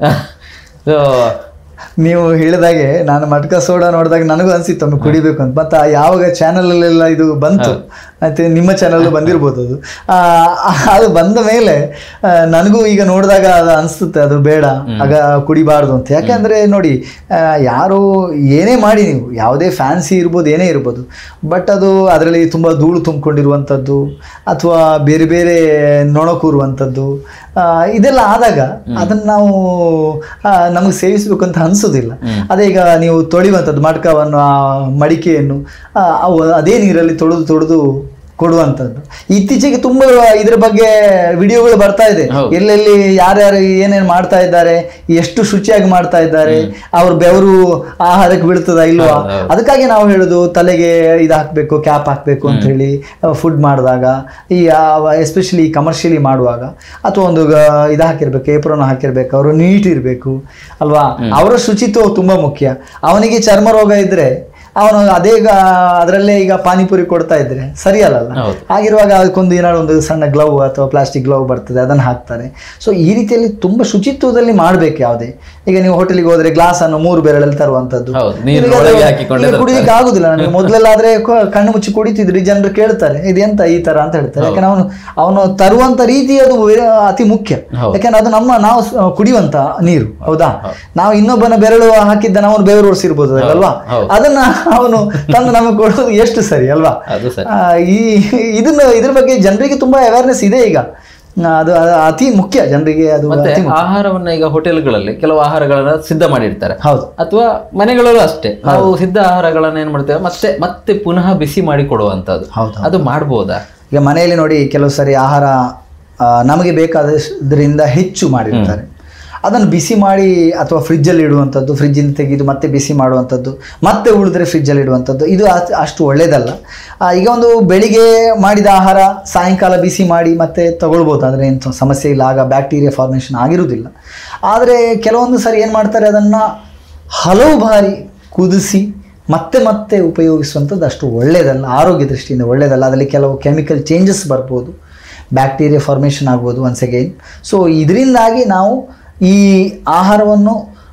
ನೀವು ಹೇಳಿದಾಗೆ ನಾನು ಮಟ್ಕಾ ಸೋಡಾ ನೋಡಿದಾಗ ನನಗೂ ಅನ್ಸಿತ್ತು ಒಮ್ಮೆ ಕುಡಿಬೇಕು ಅಂತ. ಮತ್ತೆ ಯಾವಾಗ ಚಾನಲಲ್ಲೆಲ್ಲ ಇದು ಬಂತು, ಮತ್ತೆ ನಿಮ್ಮ ಚಾನಲ್ ಬಂದಿರ್ಬೋದು, ಅದು ಬಂದ ಮೇಲೆ ನನಗೂ ಈಗ ನೋಡಿದಾಗ ಅದು ಅನಿಸುತ್ತೆ ಅದು ಬೇಡ, ಆಗ ಕುಡಿಬಾರ್ದು ಅಂತ. ಯಾಕೆಂದರೆ ನೋಡಿ, ಯಾರು ಏನೇ ಮಾಡಿ ನೀವು ಯಾವುದೇ ಫ್ಯಾನ್ಸಿ ಇರ್ಬೋದು, ಏನೇ ಇರ್ಬೋದು, ಬಟ್ ಅದು ಅದರಲ್ಲಿ ತುಂಬ ಧೂಳು ತುಂಬಿಕೊಂಡಿರುವಂಥದ್ದು ಅಥವಾ ಬೇರೆ ಬೇರೆ ನೊಣ ಕೂರುವಂಥದ್ದು ಇದೆಲ್ಲ ಆದಾಗ ಅದನ್ನು ನಾವು ನಮಗೆ ಸೇವಿಸಬೇಕು ಅಂತ ಅನಿಸೋದಿಲ್ಲ. ಅದೇ ಈಗ ನೀವು ತೊಳೆಯುವಂಥದ್ದು ಮಟ್ಕವನ್ನು, ಮಡಿಕೆಯನ್ನು ಅದೇ ನೀರಲ್ಲಿ ತೊಳೆದು ಕೊಡುವಂಥದ್ದು. ಇತ್ತೀಚೆಗೆ ತುಂಬ ಇದರ ಬಗ್ಗೆ ವಿಡಿಯೋಗಳು ಬರ್ತಾ ಇದೆ. ಎಲ್ಲೆಲ್ಲಿ ಯಾರ್ಯಾರು ಏನೇನು ಮಾಡ್ತಾ ಇದ್ದಾರೆ, ಎಷ್ಟು ಶುಚಿಯಾಗಿ ಮಾಡ್ತಾ ಇದ್ದಾರೆ, ಅವ್ರ ಬೆವರು ಆಹಾರಕ್ಕೆ ಬೀಳ್ತದ ಇಲ್ವಾ. ಅದಕ್ಕಾಗಿ ನಾವು ಹೇಳೋದು ತಲೆಗೆ ಇದು ಹಾಕಬೇಕು, ಕ್ಯಾಪ್ ಹಾಕಬೇಕು ಅಂತ ಹೇಳಿ ಫುಡ್ ಮಾಡಿದಾಗ, ಈ ಎಸ್ಪೆಷಲಿ ಕಮರ್ಷಿಯಲಿ ಮಾಡುವಾಗ, ಅಥವಾ ಒಂದು ಇದು ಹಾಕಿರ್ಬೇಕು, ಏಪ್ರನ್ ಹಾಕಿರ್ಬೇಕು, ಅವರು ನೀಟ್ ಇರಬೇಕು ಅಲ್ವಾ. ಅವರ ಶುಚಿತ್ವ ತುಂಬ ಮುಖ್ಯ. ಅವನಿಗೆ ಚರ್ಮ ರೋಗ ಇದ್ರೆ ಅವನು ಅದೇ ಅದರಲ್ಲೇ ಈಗ ಪಾನಿಪುರಿ ಕೊಡ್ತಾ ಇದ್ರೆ ಸರಿಯಲ್ಲ. ಹಾಗಿರುವಾಗ ಅದಕ್ಕೊಂದು ಏನಾದ್ರು ಒಂದು ಸಣ್ಣ ಗ್ಲೌ ಅಥವಾ ಪ್ಲಾಸ್ಟಿಕ್ ಗ್ಲೌ ಬರ್ತದೆ, ಅದನ್ನು ಹಾಕ್ತಾರೆ. ಸೊ ಈ ರೀತಿಯಲ್ಲಿ ತುಂಬ ಶುಚಿತ್ವದಲ್ಲಿ ಮಾಡಬೇಕು. ಯಾವುದೇ ಈಗ ನೀವು ಹೋಟೆಲಿಗೆ ಹೋದ್ರೆ ಗ್ಲಾಸ್ ಅನ್ನು 3 ಬೆರಳಲ್ಲಿ ತರುವಂತದ್ದು ಕುಡಿಲಿಕ್ಕೆ ಆಗುದಿಲ್ಲ ನನಗೆ. ಮೊದಲೆಲ್ಲಾದ್ರೆ ಕಣ್ಣು ಮುಚ್ಚಿ ಕುಡಿತಿದ್ರಿ, ಜನರು ಕೇಳ್ತಾರೆ ಇದೆಂತ ಈ ತರ ಅಂತ ಹೇಳ್ತಾರೆ. ಯಾಕಂದ್ರೆ ಅವನು ತರುವಂತ ರೀತಿ ಅದು ಅತಿ ಮುಖ್ಯ. ಯಾಕಂದ್ರೆ ಅದು ನಾವು ಕುಡಿಯುವಂತ ನೀರು, ಹೌದಾ? ನಾವು ಇನ್ನೊಬ್ಬನ ಬೆರಳು ಹಾಕಿದ್ದ ನಾವು ಬೆವರು ಓಡಿಸಿರ್ಬೋದು ಅಲ್ವಾ, ಅದನ್ನ ಅವನು ತಂದು ನಮಗೆ ಕೊಡೋದು ಎಷ್ಟು ಸರಿ ಅಲ್ವಾ? ಇದ್ರ ಬಗ್ಗೆ ಜನರಿಗೆ ತುಂಬಾ ಅವೇರ್ನೆಸ್ ಇದೆ ಈಗ. ಅದು ಅತಿ ಮುಖ್ಯ ಜನರಿಗೆ. ಅದು ಆಹಾರವನ್ನ ಈಗ ಹೋಟೆಲ್ಗಳಲ್ಲಿ ಕೆಲವು ಆಹಾರಗಳನ್ನ ಸಿದ್ಧ ಮಾಡಿರ್ತಾರೆ, ಹೌದು, ಅಥವಾ ಮನೆಗಳಲ್ಲೂ ಅಷ್ಟೇ. ನಾವು ಸಿದ್ಧ ಆಹಾರಗಳನ್ನ ಏನ್ ಮಾಡ್ತೇವೆ, ಮತ್ತೆ ಪುನಃ ಬಿಸಿ ಮಾಡಿ ಕೊಡುವಂತದ್ದು, ಅದು ಮಾಡ್ಬೋದಾ? ಈಗ ಮನೆಯಲ್ಲಿ ನೋಡಿ, ಕೆಲವು ಸರಿ ಆಹಾರ ನಮಗೆ ಬೇಕಾದದ್ರಿಂದ ಹೆಚ್ಚು ಮಾಡಿರ್ತಾರೆ, ಅದನ್ನು ಬಿಸಿ ಮಾಡಿ ಅಥವಾ ಫ್ರಿಜ್ಜಲ್ಲಿ ಇಡುವಂಥದ್ದು, ಫ್ರಿಜ್ಜಿಂದ ತೆಗೆದು ಮತ್ತೆ ಬಿಸಿ ಮಾಡುವಂಥದ್ದು, ಮತ್ತೆ ಉಳಿದ್ರೆ ಫ್ರಿಜ್ಜಲ್ಲಿ ಇಡುವಂಥದ್ದು, ಇದು ಅಷ್ಟು ಒಳ್ಳೆಯದಲ್ಲ. ಈಗ ಒಂದು ಬೆಳಿಗ್ಗೆ ಮಾಡಿದ ಆಹಾರ ಸಾಯಂಕಾಲ ಬಿಸಿ ಮಾಡಿ ಮತ್ತೆ ತಗೊಳ್ಬೋದು, ಆದರೆ ಏನು ಸಮಸ್ಯೆ ಇಲ್ಲ, ಆಗ ಬ್ಯಾಕ್ಟೀರಿಯಾ ಫಾರ್ಮೇಷನ್ ಆಗಿರುವುದಿಲ್ಲ. ಆದರೆ ಕೆಲವೊಂದು ಸರಿ ಏನು ಮಾಡ್ತಾರೆ, ಅದನ್ನು ಹಲವು ಬಾರಿ ಕುದಿಸಿ ಮತ್ತೆ ಮತ್ತೆ ಉಪಯೋಗಿಸುವಂಥದ್ದು ಅಷ್ಟು ಒಳ್ಳೆಯದಲ್ಲ, ಆರೋಗ್ಯ ದೃಷ್ಟಿಯಿಂದ ಒಳ್ಳೆಯದಲ್ಲ. ಅದರಲ್ಲಿ ಕೆಲವು ಕೆಮಿಕಲ್ ಚೇಂಜಸ್ ಬರ್ಬೋದು, ಬ್ಯಾಕ್ಟೀರಿಯಾ ಫಾರ್ಮೇಷನ್ ಆಗ್ಬೋದು ಒನ್ಸ್ ಅಗೈನ್. ಸೊ ಇದರಿಂದಾಗಿ ನಾವು ಈ ಆಹಾರವನ್ನು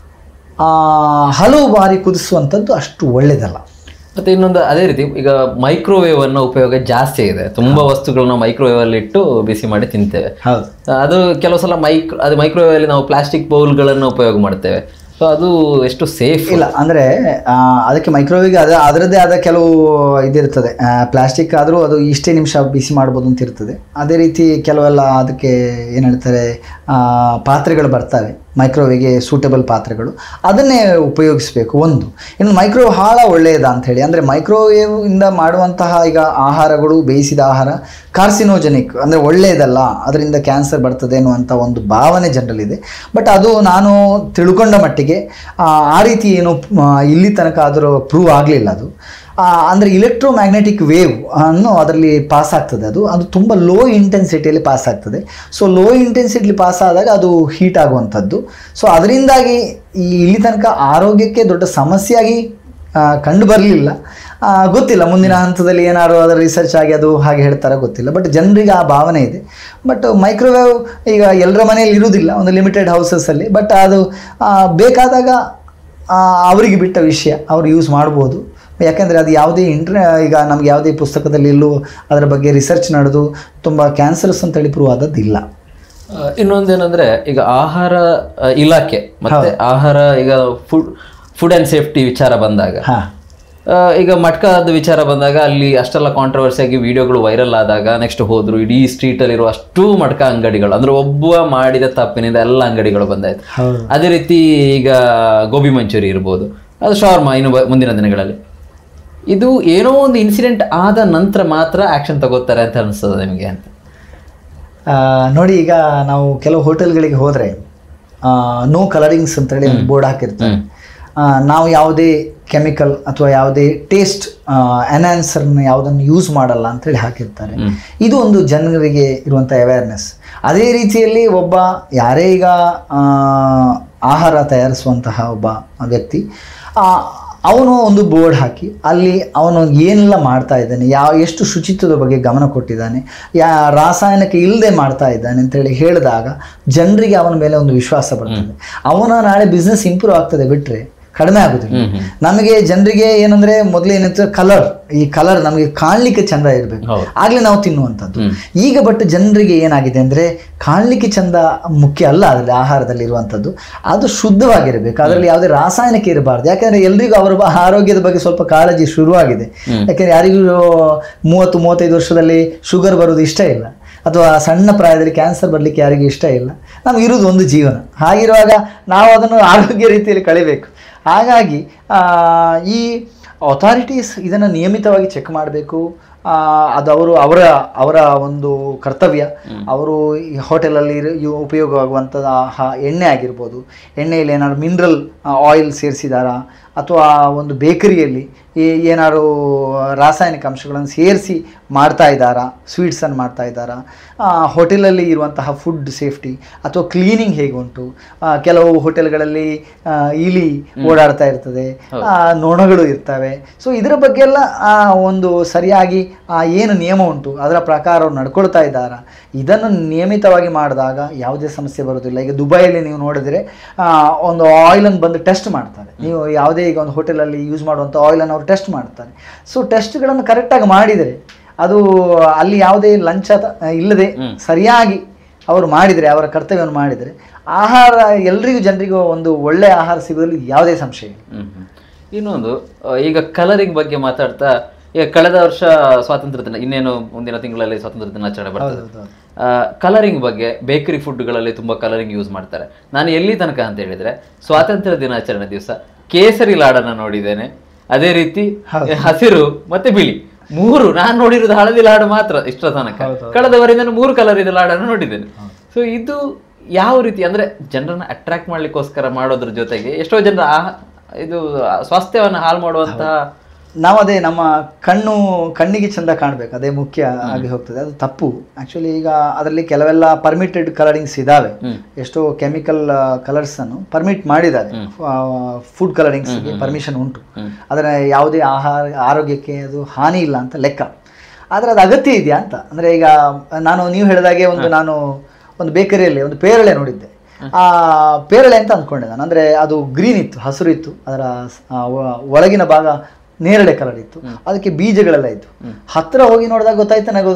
ಹಲವು ಬಾರಿ ಕುದಿಸುವಂಥದ್ದು ಅಷ್ಟು ಒಳ್ಳೆಯದಲ್ಲ. ಮತ್ತು ಇನ್ನೊಂದು ಅದೇ ರೀತಿ ಈಗ ಮೈಕ್ರೋವೇವ್ ಅನ್ನೋ ಉಪಯೋಗ ಜಾಸ್ತಿ ಇದೆ. ತುಂಬ ವಸ್ತುಗಳನ್ನ ಮೈಕ್ರೋವೇವ್ ಅಲ್ಲಿ ಇಟ್ಟು ಬಿಸಿ ಮಾಡಿ ತಿಂತೇವೆ. ಅದು ಕೆಲವು ಸಲ ಮೈಕ್ರೋವೇವ್ ಅಲ್ಲಿ ನಾವು ಪ್ಲಾಸ್ಟಿಕ್ ಬೌಲ್ಗಳನ್ನು ಉಪಯೋಗ ಮಾಡ್ತೇವೆ. ಸೊ ಅದು ಎಷ್ಟು ಸೇಫ್ ಇಲ್ಲ. ಅಂದರೆ ಅದಕ್ಕೆ ಮೈಕ್ರೋವೇವ್ಗೆ ಅದರದ್ದೇ ಆದ ಕೆಲವು ಇದಿರ್ತದೆ. ಪ್ಲಾಸ್ಟಿಕ್ ಆದರೂ ಅದು ಇಷ್ಟೇ ನಿಮಿಷ ಬಿಸಿ ಮಾಡ್ಬೋದು ಅಂತ ಇರ್ತದೆ. ಅದೇ ರೀತಿ ಕೆಲವೆಲ್ಲ ಅದಕ್ಕೆ ಏನು ಹೇಳ್ತಾರೆ, ಪಾತ್ರೆಗಳು ಬರ್ತವೆ ಮೈಕ್ರೋವೇವ್ಗೆ ಸೂಟೇಬಲ್ ಪಾತ್ರೆಗಳು, ಅದನ್ನೇ ಉಪಯೋಗಿಸಬೇಕು ಒಂದು. ಇನ್ನು ಮೈಕ್ರೋವೇವ್ ಭಾಳ ಒಳ್ಳೆಯದ ಅಂಥೇಳಿ, ಅಂದರೆ ಮೈಕ್ರೋವೇವ್ ಇಂದ ಮಾಡುವಂತಹ ಈಗ ಆಹಾರಗಳು, ಬೇಯಿಸಿದ ಆಹಾರ ಕಾರ್ಸಿನೋಜೆನಿಕ್, ಅಂದರೆ ಒಳ್ಳೆಯದಲ್ಲ, ಅದರಿಂದ ಕ್ಯಾನ್ಸರ್ ಬರ್ತದೆ ಅನ್ನುವಂಥ ಒಂದು ಭಾವನೆ ಜನರಲ್ಲಿದೆ. ಬಟ್ ಅದು ನಾನು ತಿಳ್ಕೊಂಡ ಮಟ್ಟಿಗೆ ಆ ರೀತಿ ಏನು ಇಲ್ಲಿ ತನಕ ಅದರ ಪ್ರೂವ್ ಆಗಲಿಲ್ಲ. ಅದು ಅಂದರೆ ಇಲೆಕ್ಟ್ರೋಮ್ಯಾಗ್ನೆಟಿಕ್ ವೇವ್ ಅನ್ನು ಅದರಲ್ಲಿ ಪಾಸ್ ಆಗ್ತದೆ. ಅದು ತುಂಬ ಲೋ ಇಂಟೆನ್ಸಿಟಿಯಲ್ಲಿ ಪಾಸ್ ಆಗ್ತದೆ. ಸೊ ಲೋ ಇಂಟೆನ್ಸಿಟಿಲಿ ಪಾಸ್ ಆದಾಗ ಅದು ಹೀಟ್ ಆಗುವಂಥದ್ದು. ಸೊ ಅದರಿಂದಾಗಿ ಇಲ್ಲಿ ತನಕ ಆರೋಗ್ಯಕ್ಕೆ ದೊಡ್ಡ ಸಮಸ್ಯೆಯಾಗಿ ಕಂಡು ಬರಲಿಲ್ಲ. ಗೊತ್ತಿಲ್ಲ ಮುಂದಿನ ಹಂತದಲ್ಲಿ ಏನಾದ್ರು ಅದರ ರಿಸರ್ಚ್ ಆಗಿ ಅದು ಹಾಗೆ ಹೇಳ್ತಾರೆ ಗೊತ್ತಿಲ್ಲ. ಬಟ್ ಜನರಿಗೆ ಆ ಭಾವನೆ ಇದೆ. ಬಟ್ ಮೈಕ್ರೋವೇವ್ ಈಗ ಎಲ್ಲರ ಮನೆಯಲ್ಲಿ ಇರುವುದಿಲ್ಲ, ಒಂದು ಲಿಮಿಟೆಡ್ ಹೌಸಸ್ಸಲ್ಲಿ. ಬಟ್ ಅದು ಬೇಕಾದಾಗ ಅವರಿಗೆ ಬಿಟ್ಟ ವಿಷಯ, ಅವರು ಯೂಸ್ ಮಾಡ್ಬೋದು. ಯಾಕೆಂದರೆ ಅದು ಯಾವುದೇ ಈಗ ನಮ್ಗೆ ಯಾವುದೇ ಪುಸ್ತಕದಲ್ಲಿ ಎಲ್ಲೂ ಅದರ ಬಗ್ಗೆ ರಿಸರ್ಚ್ ನಡೆದು ತುಂಬ ಕ್ಯಾನ್ಸರ್ಸ್ ಅಂತೇಳಿ ಪ್ರೂವ್ ಆದದ್ದಿಲ್ಲ. ಇನ್ನೊಂದೇನೆಂದರೆ, ಈಗ ಆಹಾರ ಇಲಾಖೆ ಮತ್ತು ಆಹಾರ ಈಗ ಫುಡ್ ಆ್ಯಂಡ್ ಸೇಫ್ಟಿ ವಿಚಾರ ಬಂದಾಗ, ಈಗ ಮಟ್ಕಾದ ವಿಚಾರ ಬಂದಾಗ ಅಲ್ಲಿ ಅಷ್ಟೆಲ್ಲ ಕಾಂಟ್ರವರ್ಸಿಯಾಗಿ ವಿಡಿಯೋಗಳು ವೈರಲ್ ಆದಾಗ ನೆಕ್ಸ್ಟ್ ಹೋದ್ರು ಇಡೀ ಸ್ಟ್ರೀಟಲ್ಲಿರುವ ಅಷ್ಟು ಮಟ್ಕ ಅಂಗಡಿಗಳು, ಅಂದರೆ ಒಬ್ಬ ಮಾಡಿದ ತಪ್ಪಿನಿಂದ ಎಲ್ಲ ಅಂಗಡಿಗಳು ಬಂದಾಯ್ತು. ಅದೇ ರೀತಿ ಈಗ ಗೋಬಿ ಮಂಚೂರಿ ಇರ್ಬೋದು, ಅದು ಶವರ್ಮಾ ಇನ್ನು ಮುಂದಿನ ದಿನಗಳಲ್ಲಿ. ಇದು ಏನೋ ಒಂದು ಇನ್ಸಿಡೆಂಟ್ ಆದ ನಂತರ ಮಾತ್ರ ಆ್ಯಕ್ಷನ್ ತಗೋತಾರೆ ಅಂತ ಅನಿಸ್ತದೆ ನಿಮಗೆ ಅಂತ? ನೋಡಿ, ಈಗ ನಾವು ಕೆಲವು ಹೋಟೆಲ್ಗಳಿಗೆ ಹೋದರೆ ನೋ ಕಲರಿಂಗ್ಸ್ ಅಂತೇಳಿ ಒಂದು ಬೋರ್ಡ್ ಹಾಕಿರ್ತಾರೆ. ನಾವು ಯಾವುದೇ ಕೆಮಿಕಲ್ ಅಥವಾ ಯಾವುದೇ ಟೇಸ್ಟ್ ಎನ್ಹಾನ್ಸರ್ನ ಯಾವುದನ್ನು ಯೂಸ್ ಮಾಡಲ್ಲ ಅಂತೇಳಿ ಹಾಕಿರ್ತಾರೆ. ಇದು ಒಂದು ಜನರಿಗೆ ಇರುವಂಥ ಅವೇರ್ನೆಸ್. ಅದೇ ರೀತಿಯಲ್ಲಿ ಯಾರೇ ಈಗ ಆಹಾರ ತಯಾರಿಸುವಂತಹ ಒಬ್ಬ ವ್ಯಕ್ತಿ, ಅವನು ಒಂದು ಬೋರ್ಡ್ ಹಾಕಿ ಅಲ್ಲಿ ಅವನು ಏನೆಲ್ಲ ಮಾಡ್ತಾ ಇದ್ದಾನೆ, ಎಷ್ಟು ಶುಚಿತ್ವದ ಬಗ್ಗೆ ಗಮನ ಕೊಟ್ಟಿದ್ದಾನೆ, ರಾಸಾಯನಿಕ ಇಲ್ಲದೆ ಮಾಡ್ತಾ ಇದ್ದಾನೆ ಅಂತೇಳಿ ಹೇಳಿದಾಗ ಜನರಿಗೆ ಅವನ ಮೇಲೆ ಒಂದು ವಿಶ್ವಾಸ ಬರ್ತದೆ. ಅವನ ನಾಳೆ ಬಿಸ್ನೆಸ್ ಇಂಪ್ರೂವ್ ಆಗ್ತದೆ, ಬಿಟ್ಟರೆ ಕಡಿಮೆ ಆಗುದಿಲ್ಲ. ನಮಗೆ ಜನರಿಗೆ ಏನಂದ್ರೆ ಮೊದಲೇನಿತ್ತು, ಈ ಕಲರ್ ನಮಗೆ ಕಾಣ್ಲಿಕ್ಕೆ ಚಂದ ಇರಬೇಕು, ಆಗ್ಲೇ ನಾವು ತಿನ್ನುವಂಥದ್ದು. ಈಗ ಬಟ್ ಜನರಿಗೆ ಏನಾಗಿದೆ ಅಂದ್ರೆ ಕಾಣ್ಲಿಕ್ಕೆ ಚಂದ ಮುಖ್ಯ ಅಲ್ಲ, ಅದರಲ್ಲಿ ಆಹಾರದಲ್ಲಿ ಇರುವಂಥದ್ದು ಅದು ಶುದ್ಧವಾಗಿರಬೇಕು, ಅದರಲ್ಲಿ ಯಾವುದೇ ರಾಸಾಯನಿಕ ಇರಬಾರ್ದು. ಯಾಕಂದ್ರೆ ಎಲ್ರಿಗೂ ಅವರ ಆರೋಗ್ಯದ ಬಗ್ಗೆ ಸ್ವಲ್ಪ ಕಾಳಜಿ ಶುರುವಾಗಿದೆ. ಯಾಕಂದ್ರೆ ಯಾರಿಗೂ 30-35 ವರ್ಷದಲ್ಲಿ ಶುಗರ್ ಬರೋದು ಇಷ್ಟ ಇಲ್ಲ, ಅಥವಾ ಸಣ್ಣ ಪ್ರಾಯದಲ್ಲಿ ಕ್ಯಾನ್ಸರ್ ಬರಲಿಕ್ಕೆ ಯಾರಿಗೂ ಇಷ್ಟ ಇಲ್ಲ. ನಮ್ಗೆ ಇರೋದು ಒಂದು ಜೀವನ. ಹಾಗಿರುವಾಗ ನಾವು ಅದನ್ನು ಆರೋಗ್ಯ ರೀತಿಯಲ್ಲಿ ಕಳಿಬೇಕು. ಹಾಗಾಗಿ ಈ ಅಥಾರಿಟೀಸ್ ಇದನ್ನು ನಿಯಮಿತವಾಗಿ ಚೆಕ್ ಮಾಡಬೇಕು. ಅದು ಅವರ ಒಂದು ಕರ್ತವ್ಯ. ಅವರು ಈ ಹೋಟೆಲಲ್ಲಿ ಉಪಯೋಗವಾಗುವಂಥದ್ದು ಎಣ್ಣೆ ಆಗಿರ್ಬೋದು, ಎಣ್ಣೆಯಲ್ಲಿ ಏನಾದ್ರು ಮಿನರಲ್ ಆಯಿಲ್ ಸೇರಿಸಿದಾರಾ ಅಥವಾ ಒಂದು ಬೇಕರಿಯಲ್ಲಿ ಏನಾದ್ರು ರಾಸಾಯನಿಕ ಅಂಶಗಳನ್ನು ಸೇರಿಸಿ ಮಾಡ್ತಾ ಇದ್ದಾರಾ, ಸ್ವೀಟ್ಸನ್ನು ಮಾಡ್ತಾ ಇದ್ದಾರಾ, ಹೋಟೆಲಲ್ಲಿ ಇರುವಂತಹ ಫುಡ್ ಸೇಫ್ಟಿ ಅಥವಾ ಕ್ಲೀನಿಂಗ್ ಹೇಗೆ ಉಂಟು. ಕೆಲವು ಹೋಟೆಲ್ಗಳಲ್ಲಿ ಇಲಿ ಓಡಾಡ್ತಾ ಇರ್ತದೆ, ನೊಣಗಳು ಇರ್ತವೆ. ಸೊ ಇದರ ಬಗ್ಗೆ ಎಲ್ಲ ಒಂದು ಸರಿಯಾಗಿ ಏನು ನಿಯಮ ಉಂಟು ಅದರ ಪ್ರಕಾರ ಅವ್ರು ನಡ್ಕೊಳ್ತಾ ಇದ್ದಾರಾ, ಇದನ್ನು ನಿಯಮಿತವಾಗಿ ಮಾಡಿದಾಗ ಯಾವುದೇ ಸಮಸ್ಯೆ ಬರೋದಿಲ್ಲ. ಈಗ ದುಬೈಯಲ್ಲಿ ನೀವು ನೋಡಿದರೆ ಒಂದು ಆಯಿಲನ್ನು ಬಂದು ಟೆಸ್ಟ್ ಮಾಡ್ತಾರೆ. ನೀವು ಯಾವುದೇ ಈಗ ಒಂದು ಹೋಟೆಲಲ್ಲಿ ಯೂಸ್ ಮಾಡುವಂಥ ಆಯಿಲನ್ನು ಅವರು ಟೆಸ್ಟ್ ಮಾಡ್ತಾರೆ. ಸೊ ಟೆಸ್ಟ್ಗಳನ್ನು ಕರೆಕ್ಟಾಗಿ ಮಾಡಿದರೆ, ಅದು ಅಲ್ಲಿ ಯಾವುದೇ ಲಂಚ ಇಲ್ಲದೆ ಸರಿಯಾಗಿ ಅವರು ಮಾಡಿದರೆ, ಅವರ ಕರ್ತವ್ಯವನ್ನು ಮಾಡಿದರೆ, ಆಹಾರ ಎಲ್ರಿಗೂ ಜನರಿಗೂ ಒಂದು ಒಳ್ಳೆಯ ಆಹಾರ ಸಿಗೋದ್ರಲ್ಲಿ ಯಾವುದೇ ಸಂಶಯ ಇಲ್ಲ. ಇನ್ನೊಂದು, ಈಗ ಕಲರಿಂಗ್ ಬಗ್ಗೆ ಮಾತಾಡ್ತಾ, ಈಗ ಕಳೆದ ವರ್ಷ ಸ್ವಾತಂತ್ರ್ಯ ದಿನ, ಇನ್ನೇನು ಮುಂದಿನ ತಿಂಗಳಲ್ಲಿ ಸ್ವಾತಂತ್ರ್ಯ ದಿನಾಚರಣೆ ಬರ್ತದೆ. ಕಲರಿಂಗ್ ಬಗ್ಗೆ ಬೇಕರಿ ಫುಡ್ಗಳಲ್ಲಿ ತುಂಬಾ ಕಲರಿಂಗ್ ಯೂಸ್ ಮಾಡ್ತಾರೆ. ನಾನು ಎಲ್ಲಿ ತನಕ ಅಂತ ಹೇಳಿದ್ರೆ, ಸ್ವಾತಂತ್ರ್ಯ ದಿನಾಚರಣೆ ದಿವಸ ಕೇಸರಿ ಲಾಡನ್ನ ನೋಡಿದ್ದೇನೆ, ಅದೇ ರೀತಿ ಹಸಿರು ಮತ್ತೆ ಬಿಳಿ, ಮೂರು. ನಾನು ನೋಡಿರೋದು ಹಳದಿ ಲಾಡು ಮಾತ್ರ ಇಷ್ಟರ ತನಕ. ಕಳೆದ ವಾರ ನಾನು 3 ಕಲರ್ ಇದ್ದ ಲಾಡನ್ನು ನೋಡಿದ್ದೇನೆ. ಸೊ ಇದು ಯಾವ ರೀತಿ ಅಂದ್ರೆ ಜನರನ್ನ ಅಟ್ರಾಕ್ಟ್ ಮಾಡ್ಲಿಕ್ಕೋಸ್ಕರ ಮಾಡೋದ್ರ ಜೊತೆಗೆ ಎಷ್ಟೋ ಜನರ ಇದು ಸ್ವಾಸ್ಥ್ಯವನ್ನು ಹಾಳು ಮಾಡುವಂತಹ, ನಾವದೇ ನಮ್ಮ ಕಣ್ಣಿಗೆ ಚಂದ ಕಾಣಬೇಕು, ಅದೇ ಮುಖ್ಯ ಆಗಿ ಹೋಗ್ತದೆ. ಅದು ತಪ್ಪು ಆ್ಯಕ್ಚುಲಿ. ಈಗ ಅದರಲ್ಲಿ ಕೆಲವೆಲ್ಲ ಪರ್ಮಿಟೆಡ್ ಕಲರಿಂಗ್ಸ್ ಇದ್ದಾವೆ. ಎಷ್ಟೋ ಕೆಮಿಕಲ್ ಕಲರ್ಸ್ ಅನ್ನು ಪರ್ಮಿಟ್ ಮಾಡಿದ್ದಾರೆ. ಫುಡ್ ಕಲರಿಂಗ್ಸ್ಗೆ ಪರ್ಮಿಷನ್ ಉಂಟು. ಅದರ ಯಾವುದೇ ಆರೋಗ್ಯಕ್ಕೆ ಅದು ಹಾನಿ ಇಲ್ಲ ಅಂತ ಲೆಕ್ಕ. ಆದರೆ ಅದು ಅಗತ್ಯ ಇದೆಯಾ ಅಂತ ಅಂದರೆ, ಈಗ ನೀವು ಹೇಳಿದಾಗೆ ನಾನು ಒಂದು ಬೇಕರಿಯಲ್ಲಿ ಒಂದು ಪೇರಳೆ ನೋಡಿದ್ದೆ. ಆ ಪೇರಳೆ ಅಂತ ಅಂದ್ಕೊಂಡೆ ನಾನು. ಅಂದರೆ ಅದು ಗ್ರೀನ್ ಇತ್ತು, ಹಸಿರು ಇತ್ತು, ಅದರ ಒಳಗಿನ ಭಾಗ ನೇರಳೆ ಕಲರ್ ಇತ್ತು, ಅದಕ್ಕೆ ಬೀಜಗಳೆಲ್ಲ ಇತ್ತು. ಹತ್ತಿರ ಹೋಗಿ ನೋಡಿದಾಗ ಗೊತ್ತಾಯ್ತು ನನಗೆ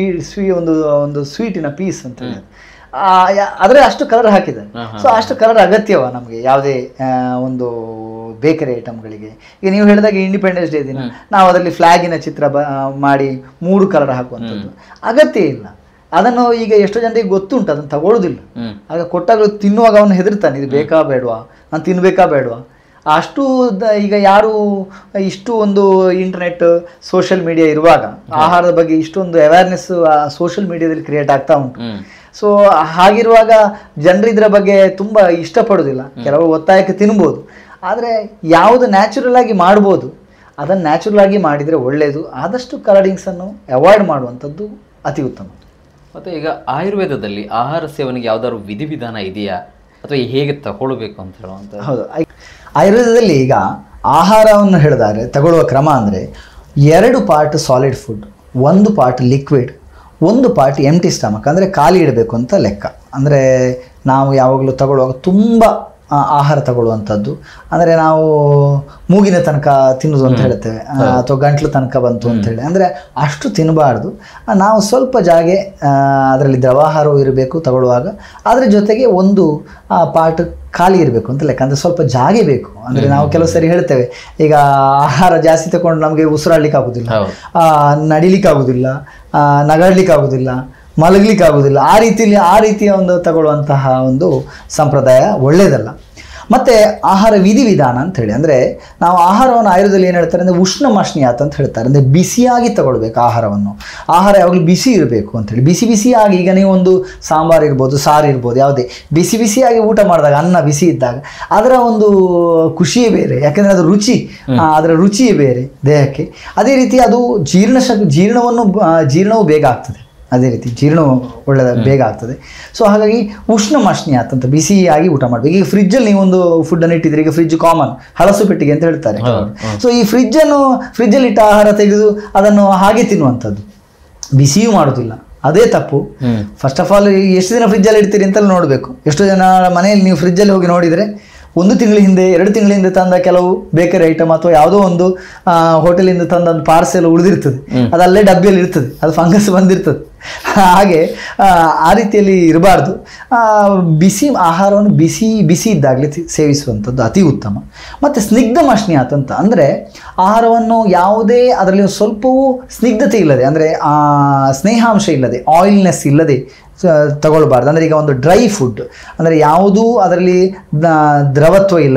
ಒಂದು ಸ್ವೀಟಿನ ಪೀಸ್ ಅಂತ ಹೇಳಿ. ಆದರೆ ಅಷ್ಟು ಕಲರ್ ಹಾಕಿದ್ದಾರೆ. ಸೊ ಅಷ್ಟು ಕಲರ್ ಅಗತ್ಯವ ನಮಗೆ ಯಾವುದೇ ಒಂದು ಬೇಕರಿ ಐಟಮ್ಗಳಿಗೆ? ಈಗ ನೀವು ಹೇಳಿದಾಗ ಇಂಡಿಪೆಂಡೆನ್ಸ್ ಡೇ ದಿನ ನಾವು ಅದರಲ್ಲಿ ಫ್ಲಾಗಿನ ಚಿತ್ರ ಮಾಡಿ 3 ಕಲರ್ ಹಾಕುವಂಥದ್ದು ಅಗತ್ಯ ಇಲ್ಲ. ಅದನ್ನು ಈಗ ಎಷ್ಟೋ ಜನರಿಗೆ ಗೊತ್ತುಂಟು, ಅದನ್ನು ತಗೊಳ್ಳೋದಿಲ್ಲ. ಆಗ ಕೊಟ್ಟಾಗ ತಿನ್ನುವಾಗ ಅವನು ಹೆದರ್ತಾನೆ, ಇದು ಬೇಕಾ ಬೇಡವಾ, ನಾನು ತಿನ್ಬೇಕಾ ಬೇಡವಾ. ಅಷ್ಟು ಈಗ ಯಾರು ಇಷ್ಟು ಒಂದು ಇಂಟರ್ನೆಟ್ ಸೋಷಿಯಲ್ ಮೀಡಿಯಾ ಇರುವಾಗ ಆಹಾರದ ಬಗ್ಗೆ ಇಷ್ಟೊಂದು ಅವೇರ್ನೆಸ್ ಸೋಷಿಯಲ್ ಮೀಡಿಯಾದಲ್ಲಿ ಕ್ರಿಯೇಟ್ ಆಗ್ತಾ ಉಂಟು. ಸೊ ಹಾಗಿರುವಾಗ ಜನರು ಇದರ ಬಗ್ಗೆ ತುಂಬ ಇಷ್ಟಪಡೋದಿಲ್ಲ. ಕೆಲವರು ಒತ್ತಾಯಕ್ಕೆ ತಿನ್ಬೋದು, ಆದರೆ ಯಾವುದು ನ್ಯಾಚುರಲ್ ಆಗಿ ಮಾಡ್ಬೋದು ಅದನ್ನು ನ್ಯಾಚುರಲ್ ಆಗಿ ಮಾಡಿದರೆ ಒಳ್ಳೆಯದು. ಆದಷ್ಟು ಕಲರಿಂಗ್ಸನ್ನು ಅವಾಯ್ಡ್ ಮಾಡುವಂಥದ್ದು ಅತಿ ಉತ್ತಮ. ಮತ್ತು ಈಗ ಆಯುರ್ವೇದದಲ್ಲಿ ಆಹಾರ ಸೇವನೆಗೆ ಯಾವ್ದಾದ್ರು ವಿಧಿವಿಧಾನ ಇದೆಯಾ, ಅಥವಾ ಹೇಗೆ ತಗೊಳ್ಬೇಕು ಅಂತ ಹೇಳುವಂಥ? ಹೌದು, ಆಯುರ್ವೇದದಲ್ಲಿ ಈಗ ಆಹಾರವನ್ನು ಹೇಳಿದರೆ ತಗೊಳ್ಳುವ ಕ್ರಮ ಅಂದರೆ 2 part solid food, 1 part liquid, 1 part empty stomach ಅಂದರೆ ಖಾಲಿ ಇಡಬೇಕು ಅಂತ ಲೆಕ್ಕ. ಅಂದರೆ ನಾವು ಯಾವಾಗಲೂ ತಗೊಳ್ಳುವಾಗ ತುಂಬ ಆಹಾರ ತಗೊಳ್ಳುವಂಥದ್ದು ಅಂದರೆ ನಾವು ಮೂಗಿನ ತನಕ ತಿನ್ನೋದು ಅಂತ ಹೇಳ್ತೇವೆ, ಅಥವಾ ಗಂಟ್ಲು ತನಕ ಬಂತು ಅಂತ ಹೇಳಿ, ಅಂದರೆ ಅಷ್ಟು ತಿನ್ನಬಾರ್ದು. ನಾವು ಸ್ವಲ್ಪ ಜಾಗೆ ಅದರಲ್ಲಿ ದ್ರವಾಹಾರವೂ ಇರಬೇಕು ತಗೊಳ್ಳುವಾಗ, ಅದರ ಜೊತೆಗೆ 1 ಪಾರ್ಟ್ ಖಾಲಿ ಇರಬೇಕು ಅಂತ ಲೆಕ್ಕ. ಅಂದರೆ ಸ್ವಲ್ಪ ಜಾಗೆ ಬೇಕು. ಅಂದರೆ ನಾವು ಕೆಲವು ಸರಿ ಹೇಳ್ತೇವೆ, ಈಗ ಆಹಾರ ಜಾಸ್ತಿ ತಗೊಂಡು ನಮಗೆ ಉಸಿರಾಡ್ಲಿಕ್ಕೆ ಆಗೋದಿಲ್ಲ, ನಡಿಲಿಕ್ಕೆ ಆಗೋದಿಲ್ಲ, ನಗಾಡ್ಲಿಕ್ಕೆ ಆಗೋದಿಲ್ಲ, ಮಲಗಲಿಕ್ಕೆ ಆಗೋದಿಲ್ಲ. ಆ ರೀತಿಯ ಒಂದು ತಗೊಳ್ಳುವಂತಹ ಒಂದು ಸಂಪ್ರದಾಯ ಒಳ್ಳೆಯದಲ್ಲ. ಮತ್ತು ಆಹಾರ ವಿಧಿವಿಧಾನ ಅಂತ ಹೇಳಿ ಅಂದರೆ, ನಾವು ಆಹಾರವನ್ನು ಆಯುರ್ವೇದದಲ್ಲಿ ಏನು ಹೇಳ್ತಾರೆ ಅಂದರೆ ಉಷ್ಣಮಾಶ್ನಿಯಾತ್ ಅಂತ ಹೇಳ್ತಾರೆ. ಅಂದರೆ ಬಿಸಿಯಾಗಿ ತಗೊಳ್ಬೇಕು ಆಹಾರವನ್ನು. ಆಹಾರ ಯಾವಾಗಲೂ ಬಿಸಿ ಇರಬೇಕು ಅಂಥೇಳಿ. ಬಿಸಿಯಾಗಿ, ಈಗ ನೀವು ಒಂದು ಸಾಂಬಾರು ಇರ್ಬೋದು, ಸಾರು ಇರ್ಬೋದು, ಯಾವುದೇ ಬಿಸಿಯಾಗಿ ಊಟ ಮಾಡಿದಾಗ, ಅನ್ನ ಬಿಸಿ ಇದ್ದಾಗ ಅದರ ಒಂದು ಖುಷಿಯೇ ಬೇರೆ. ಯಾಕೆಂದರೆ ಅದು ಅದರ ರುಚಿಯೇ ಬೇರೆ ದೇಹಕ್ಕೆ. ಅದೇ ರೀತಿ ಅದು ಜೀರ್ಣವೂ ಬೇಗ ಆಗ್ತದೆ. ಅದೇ ರೀತಿ ಜೀರ್ಣವು ಬೇಗ ಆಗ್ತದೆ. ಸೊ ಹಾಗಾಗಿ ಉಷ್ಣಮಾಶ್ನಿಯಾತ್ ಅಂತ ಬಿಸಿಯಾಗಿ ಊಟ ಮಾಡಬೇಕು. ಈಗ ಫ್ರಿಜ್ಜಲ್ಲಿ ನೀವೊಂದು ಫುಡ್ಡನ್ನು ಇಟ್ಟಿದ್ರೆ, ಈಗ ಫ್ರಿಜ್ ಕಾಮನ್ ಹಳಸು ಪೆಟ್ಟಿಗೆ ಅಂತ ಹೇಳ್ತಾರೆ. ಸೊ ಈ ಫ್ರಿಜ್ಜಲ್ಲಿ ಇಟ್ಟ ಆಹಾರ ತೆಗೆದು ಅದನ್ನು ಹಾಗೆ ತಿನ್ನುವಂಥದ್ದು, ಬಿಸಿಯೂ ಮಾಡೋದಿಲ್ಲ, ಅದೇ ತಪ್ಪು. ಫಸ್ಟ್ ಆಫ್ ಆಲ್ ಎಷ್ಟು ದಿನ ಫ್ರಿಜ್ಜಲ್ಲಿ ಇಡ್ತೀರಿ ಅಂತಲೇ ನೋಡಬೇಕು. ಎಷ್ಟೋ ಜನ ಮನೆಯಲ್ಲಿ ನೀವು ಫ್ರಿಜ್ಜಲ್ಲಿ ಹೋಗಿ ನೋಡಿದರೆ 1 ತಿಂಗಳ ಹಿಂದೆ 2 ತಿಂಗಳ ಹಿಂದೆ ತಂದ ಕೆಲವು ಬೇಕರಿ ಐಟಮ್ ಅಥವಾ ಯಾವುದೋ ಒಂದು ಹೋಟೆಲಿಂದ ತಂದ ಒಂದು ಪಾರ್ಸೆಲ್ ಉಳಿದಿರ್ತದೆ, ಅದು ಅಲ್ಲೇ ಡಬ್ಬಿಯಲ್ಲಿ ಇರ್ತದೆ, ಅದು ಫಂಗಸ್ ಬಂದಿರ್ತದೆ. ಹಾಗೆ ಆ ರೀತಿಯಲ್ಲಿ ಇರಬಾರ್ದು. ಆಹಾರವನ್ನು ಬಿಸಿ ಇದ್ದಾಗಲೇ ಸೇವಿಸುವಂಥದ್ದು ಅತಿ ಉತ್ತಮ. ಮತ್ತು ಸ್ನಿಗ್ಧಮಾಶ್ನಿಯಾತ್ ಅಂತ ಅಂದರೆ ಆಹಾರವನ್ನು ಯಾವುದೇ ಅದರಲ್ಲಿ ಸ್ವಲ್ಪವೂ ಸ್ನಿಗ್ಧತೆ ಇಲ್ಲದೆ, ಅಂದರೆ ಸ್ನೇಹಾಂಶ ಇಲ್ಲದೆ, ಆಯಿಲ್ನೆಸ್ ಇಲ್ಲದೆ ತಗೊಳ್ಬಾರ್ದು. ಅಂದರೆ ಈಗ ಒಂದು ಡ್ರೈ ಫುಡ್ ಅಂದರೆ ಯಾವುದೂ ಅದರಲ್ಲಿ ದ್ರವತ್ವ ಇಲ್ಲದೆ,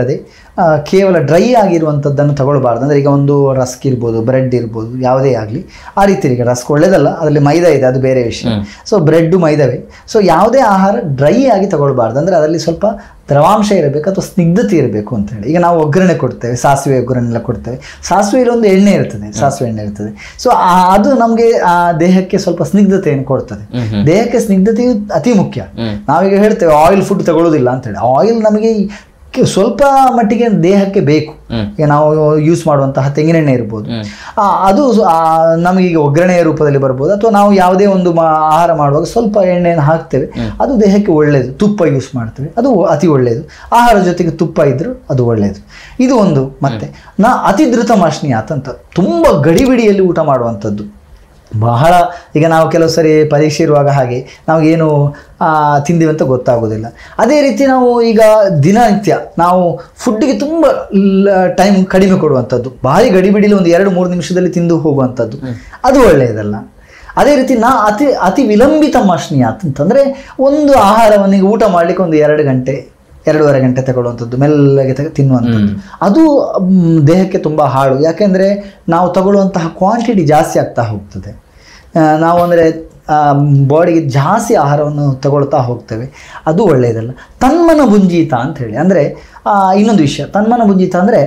ಕೇವಲ ಡ್ರೈ ಆಗಿರುವಂಥದ್ದನ್ನು ತಗೊಳ್ಬಾರ್ದು. ಅಂದರೆ ಈಗ ಒಂದು ರಸ್ಕ್ ಇರ್ಬೋದು, ಬ್ರೆಡ್ ಇರ್ಬೋದು, ಯಾವುದೇ ಆಗಲಿ ಆ ರೀತಿ. ಈಗ ರಸ್ಕ್ ಒಳ್ಳೇದಲ್ಲ, ಅದರಲ್ಲಿ ಮೈದಾ ಇದೆ, ಅದು ಬೇರೆ ವಿಷಯ. So bread ಮೈದಾವೇ. ಸೊ ಯಾವುದೇ ಆಹಾರ ಡ್ರೈ ಆಗಿ ತಗೊಳ್ಬಾರ್ದು. ಅಂದರೆ ಅದರಲ್ಲಿ ಸ್ವಲ್ಪ ದ್ರವಾಂಶ ಇರಬೇಕು ಅಥವಾ ಸ್ನಿಗ್ಧತೆ ಇರಬೇಕು ಅಂತ ಹೇಳಿ. ಈಗ ನಾವು ಒಗ್ಗರಣೆ ಕೊಡ್ತೇವೆ, ಸಾಸಿವೆ ಒಗ್ಗರಣೆ ಎಲ್ಲ ಕೊಡ್ತೇವೆ, ಸಾಸಿವೆಯಲ್ಲಿ ಒಂದು ಎಣ್ಣೆ ಇರ್ತದೆ, ಸಾಸಿವೆ ಎಣ್ಣೆ ಇರ್ತದೆ. ಸೊ ಅದು ನಮಗೆ ದೇಹಕ್ಕೆ ಸ್ವಲ್ಪ ಸ್ನಿಗ್ಧತೆಯನ್ನು ಕೊಡ್ತದೆ. ದೇಹಕ್ಕೆ ಸ್ನಿಗ್ಧತೆಯು ಅತಿ ಮುಖ್ಯ. ನಾವೀಗ ಹೇಳ್ತೇವೆ ಆಯಿಲ್ ಫುಡ್ ತಗೊಳ್ಳೋದಿಲ್ಲ ಅಂತ ಹೇಳಿ. ಆಯಿಲ್ ನಮಗೆ ಸ್ವಲ್ಪ ಮಟ್ಟಿಗೆ ದೇಹಕ್ಕೆ ಬೇಕು. ಈಗ ನಾವು ಯೂಸ್ ಮಾಡುವಂತಹ ತೆಂಗಿನೆಣ್ಣೆ ಇರ್ಬೋದು, ಅದು ನಮಗೀಗ ಒಗ್ಗರಣೆಯ ರೂಪದಲ್ಲಿ ಬರ್ಬೋದು, ಅಥವಾ ನಾವು ಯಾವುದೇ ಒಂದು ಆಹಾರ ಮಾಡುವಾಗ ಸ್ವಲ್ಪ ಎಣ್ಣೆಯನ್ನು ಹಾಕ್ತೇವೆ, ಅದು ದೇಹಕ್ಕೆ ಒಳ್ಳೆಯದು. ತುಪ್ಪ ಯೂಸ್ ಮಾಡ್ತೇವೆ, ಅದು ಅತಿ ಒಳ್ಳೆಯದು. ಆಹಾರ ಜೊತೆಗೆ ತುಪ್ಪ ಇದ್ದರೂ ಅದು ಒಳ್ಳೆಯದು. ಇದು ಒಂದು. ಮತ್ತೆ ಅತಿಧೃತ ಮಾಶ್ನಿಯಾತ್ ಅಂತ, ತುಂಬ ಗಡಿಬಿಡಿಯಲ್ಲಿ ಊಟ ಮಾಡುವಂಥದ್ದು. ಬಹಳ ಈಗ ನಾವು ಕೆಲವು ಸರಿ ಪರೀಕ್ಷೆ ಇರುವಾಗ ಹಾಗೆ ನಾವೇನು ತಿಂದೀವಿ ಅಂತ ಗೊತ್ತಾಗೋದಿಲ್ಲ. ಅದೇ ರೀತಿ ನಾವು ಈಗ ದಿನನಿತ್ಯ ನಾವು ಫುಡ್ಡಿಗೆ ತುಂಬ ಟೈಮ್ ಕಡಿಮೆ ಕೊಡುವಂಥದ್ದು, ಭಾರಿ ಗಡಿಬಿಡಿಲಿ ಒಂದು 2-3 ನಿಮಿಷದಲ್ಲಿ ತಿಂದು ಹೋಗುವಂಥದ್ದು, ಅದು ಒಳ್ಳೆಯದಲ್ಲ. ಅದೇ ರೀತಿ ಅತಿ ವಿಳಂಬಿತ ಮಾಶ್ನಿಯಾತ್ ಅಂತಂದರೆ ಒಂದು ಆಹಾರವನ್ನಿಗೆ ಊಟ ಮಾಡಲಿಕ್ಕೆ ಒಂದು 2 ಗಂಟೆ 2.5 ಗಂಟೆ ತಗೊಳ್ಳುವಂಥದ್ದು, ಮೆಲ್ಲಗೆ ತಿನ್ನುವಂಥದ್ದು, ಅದು ದೇಹಕ್ಕೆ ತುಂಬ ಹಾಳು. ಯಾಕೆಂದರೆ ನಾವು ತಗೊಳ್ಳುವಂತಹ ಕ್ವಾಂಟಿಟಿ ಜಾಸ್ತಿ ಆಗ್ತಾ ಹೋಗ್ತದೆ. ನಾವು ಅಂದರೆ ಬಾಡಿಗೆ ಜಾಸ್ತಿ ಆಹಾರವನ್ನು ತಗೊಳ್ತಾ ಹೋಗ್ತೇವೆ, ಅದು ಒಳ್ಳೆಯದಲ್ಲ. ತನ್ಮನ ಭುಂಜೀತ ಅಂತ ಹೇಳಿ, ಅಂದರೆ ಇನ್ನೊಂದು ವಿಷಯ. ತನ್ಮನ ಭುಂಜೀತ ಅಂದರೆ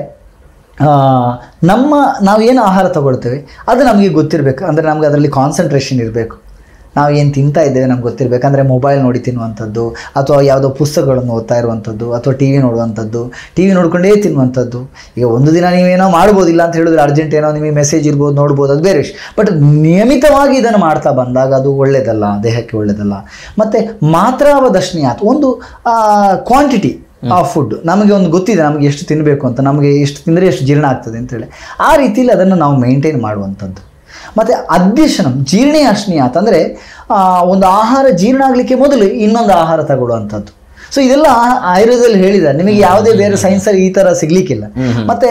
ನಾವೇನು ಆಹಾರ ತಗೊಳ್ತೇವೆ ಅದು ನಮಗೆ ಗೊತ್ತಿರಬೇಕು. ಅಂದರೆ ನಮಗೆ ಅದರಲ್ಲಿ ಕಾನ್ಸಂಟ್ರೇಷನ್ ಇರಬೇಕು. ನಾವು ಏನು ತಿಂತಾ ಇದ್ದೇವೆ ನಮ್ಗೆ ಗೊತ್ತಿರಬೇಕಂದ್ರೆ ಮೊಬೈಲ್ ನೋಡಿ ತಿನ್ನುವಂಥದ್ದು, ಅಥವಾ ಯಾವುದೋ ಪುಸ್ತಕಗಳನ್ನು ಓದ್ತಾ ಇರುವಂಥದ್ದು, ಅಥವಾ ಟಿ ವಿ ನೋಡುವಂಥದ್ದು, ಟಿ ವಿ ನೋಡ್ಕೊಂಡೇ ತಿನ್ನುವಂಥದ್ದು. ಈಗ ಒಂದು ದಿನ ನೀವೇನೋ ಮಾಡ್ಬೋದಿಲ್ಲ ಅಂತ ಹೇಳಿದ್ರೆ, ಅರ್ಜೆಂಟ್ ಏನೋ ನಿಮಗೆ ಮೆಸೇಜ್ ಇರ್ಬೋದು, ನೋಡ್ಬೋದು, ಅದು ಬೇರೆ ವಿಷಯ. ಬಟ್ ನಿಯಮಿತವಾಗಿ ಇದನ್ನು ಮಾಡ್ತಾ ಬಂದಾಗ ಅದು ಒಳ್ಳೆಯದಲ್ಲ, ದೇಹಕ್ಕೆ ಒಳ್ಳೆಯದಲ್ಲ. ಮತ್ತು ಮಾತ್ರಾವದರ್ಶನಿಯಾತ್, ಒಂದು ಕ್ವಾಂಟಿಟಿ ಆಫ್ ಫುಡ್ ನಮಗೆ ಒಂದು ಗೊತ್ತಿದೆ, ನಮಗೆ ಎಷ್ಟು ತಿನ್ನಬೇಕು ಅಂತ, ನಮಗೆ ಎಷ್ಟು ತಿಂದರೆ ಎಷ್ಟು ಜೀರ್ಣ ಆಗ್ತದೆ ಅಂತೇಳಿ, ಆ ರೀತಿಯಲ್ಲಿ ಅದನ್ನು ನಾವು ಮೇಂಟೈನ್ ಮಾಡುವಂಥದ್ದು. ಮತ್ತು ಅಧ್ಯಶನಂ ಜೀರ್ಣಯಾಶ್ನಿಯಾತ್ ಅಂದರೆ ಒಂದು ಆಹಾರ ಜೀರ್ಣ ಆಗಲಿಕ್ಕೆ ಮೊದಲು ಇನ್ನೊಂದು ಆಹಾರ ತಗೊಳ್ಳುವಂಥದ್ದು. ಸೊ ಇದೆಲ್ಲ ಆಯುರ್ವೇದದಲ್ಲಿ ಹೇಳಿದ್ದಾರೆ, ನಿಮಗೆ ಯಾವುದೇ ಬೇರೆ ಸೈನ್ಸಲ್ಲಿ ಈ ಥರ ಸಿಗಲಿಕ್ಕಿಲ್ಲ. ಮತ್ತು